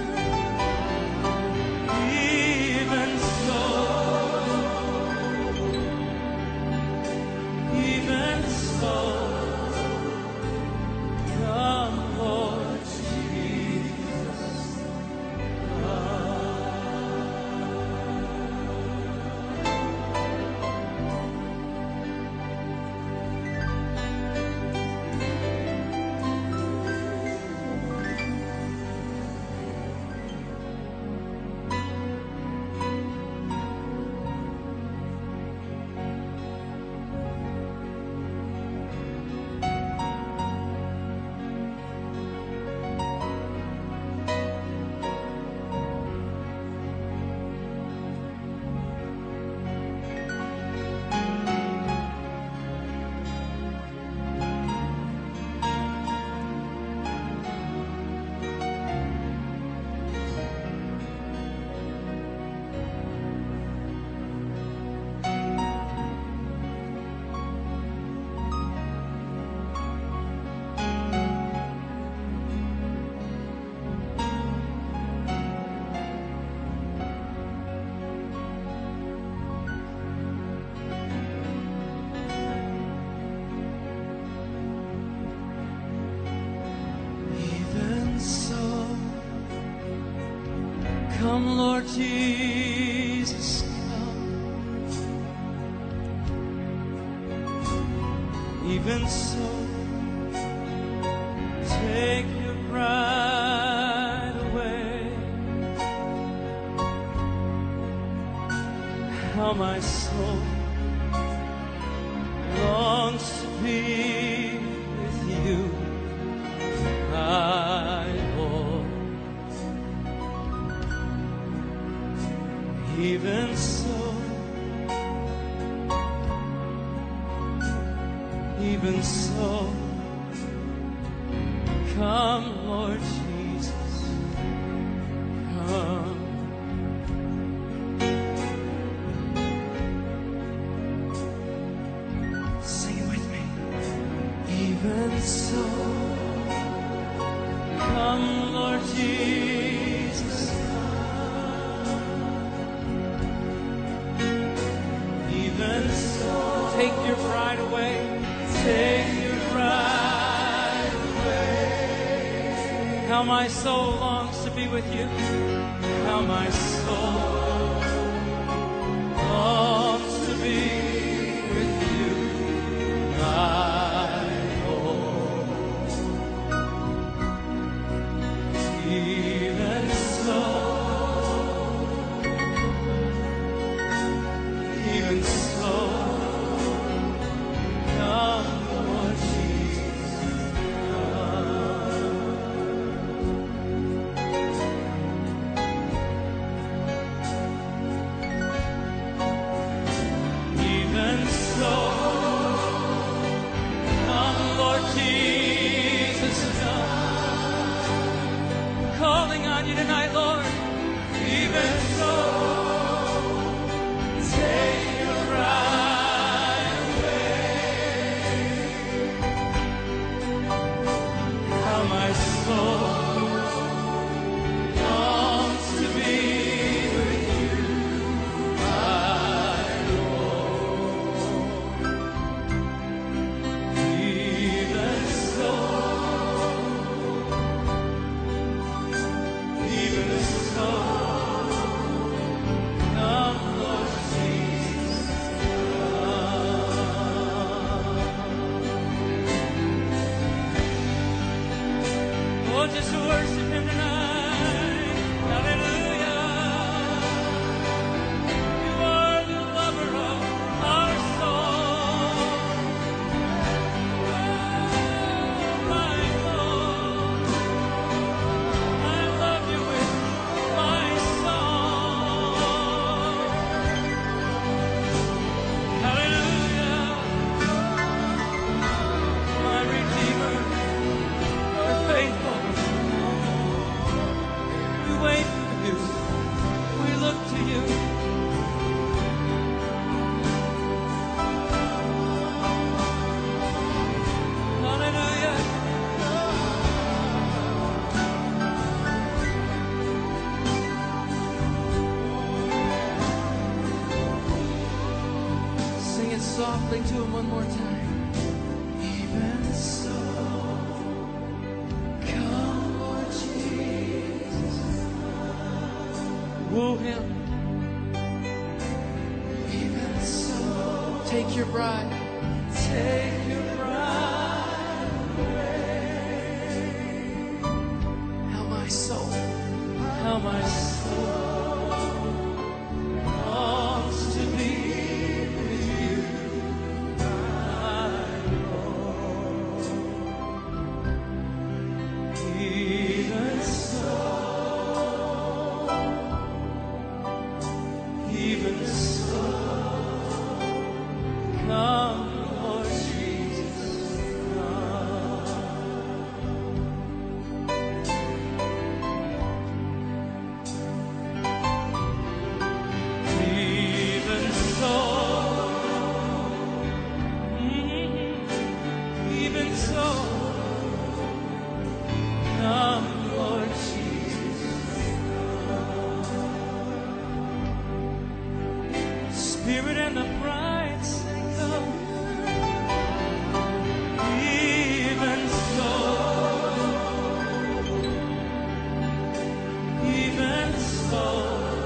Even so, even so. Lord Jesus, come. Even so, take your pride away. How my soul longs to be with you, my Lord. Even so, even so, come, Lord Jesus, come. Sing it with me. Even so, come, Lord Jesus, even so, take your pride away, take your pride away. How my soul longs to be with you, how my soul longs to be with you, my Lord. Even so, even so, come, Lord Jesus, come. Even so, come, Lord Jesus, come. Calling on you tonight, Lord. Even so, take your pride away. How my soul longs to be with you, my Lord. Even so, come, Lord Jesus, come. Oh, just worship Him tonight. Hallelujah. You are the lover of our soul. Oh, my Lord, I love you with my song. Hallelujah. My Redeemer, you're faithful. We wait for you. We look to you. Hallelujah. Sing it softly to Him one more time. Even so, come, Lord Jesus. Woo Him. Even so, take your bride. Take your bride away. How my soul longs to be with you, my Lord. Even so, come, Lord Jesus, come. Even so, even so, come, Lord Jesus, Spirit and the bride sing, come. Even so, even so.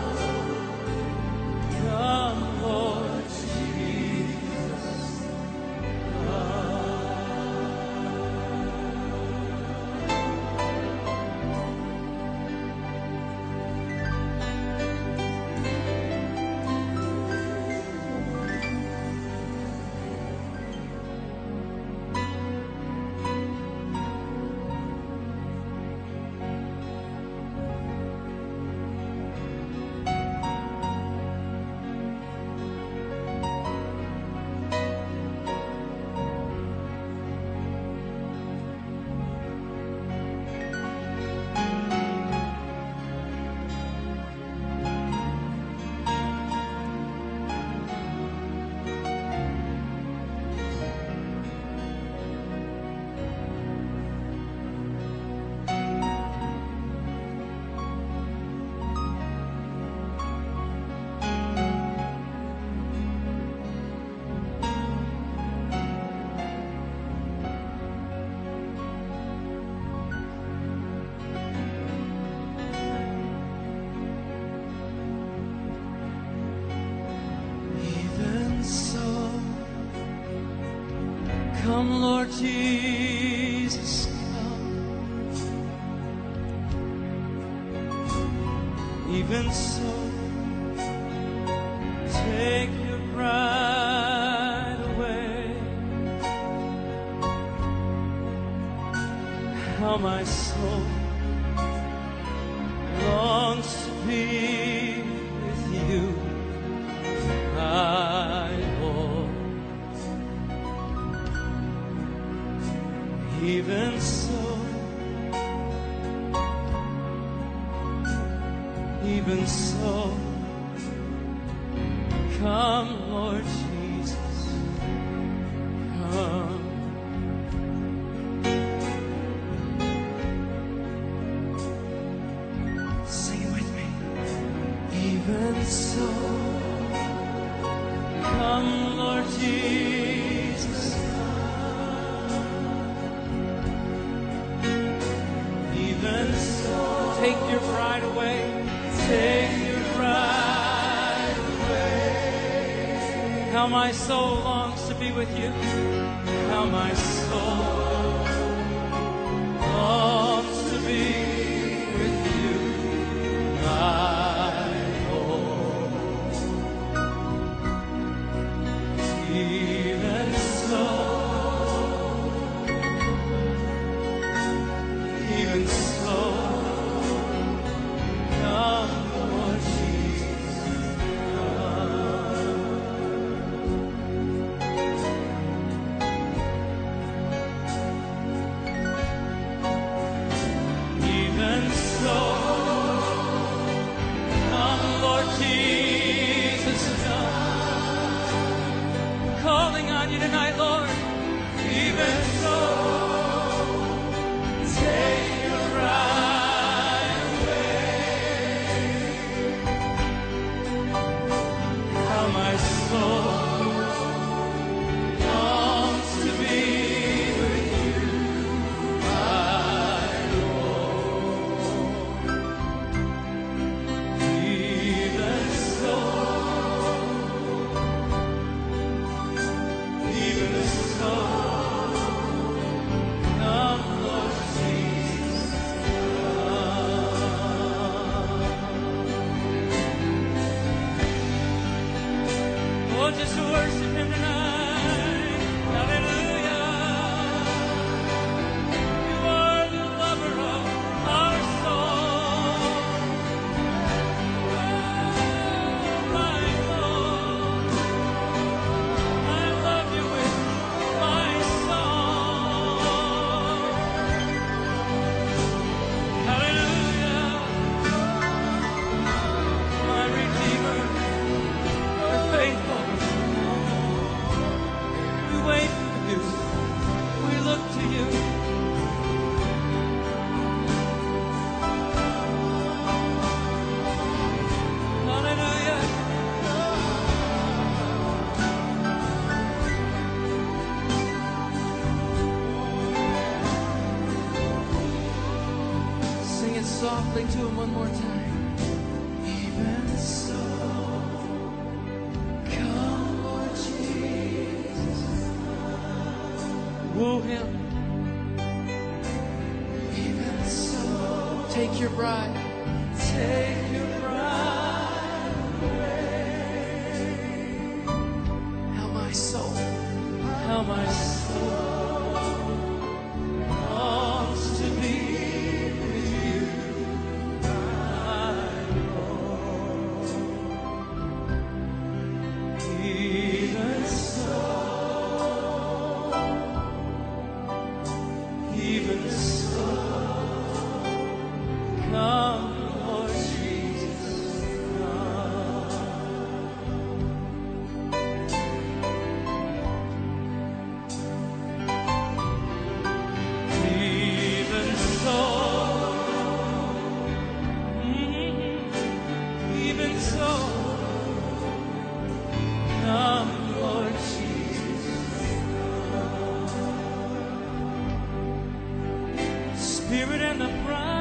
Come, Lord Jesus, come. Even so, take your bride away. How my soul longs to be with you, my Lord. Even so, even so, come, Lord Jesus, come. Sing it with me. Even so, come, Lord Jesus, even so, take your pride away, take your pride away. How my soul longs to be with you, how my soul longs to be with you, my Lord. Even so, even so, come, Lord Jesus, come. Even so, come, Lord Jesus, come. I'm calling on you tonight, Lord. Even so, take your pride away. How my soul longs to be with you, my Lord. Even so, come, Lord Jesus, come. Oh, just worship Him tonight. Hallelujah. You are the lover of our soul. Oh, my Lord, I love you with my song. Hallelujah. My Redeemer, you're faithful. We wait for you. We look to you. Hallelujah. Sing it softly to Him one more time. Even so, come, Lord Jesus. Woo Him. Even so, take your bride. Take your bride away. How my soul longs to be with you, my Lord. Even so, come, Lord Jesus, come. Even so, even so, come, Lord Jesus, come. Spirit and the bride.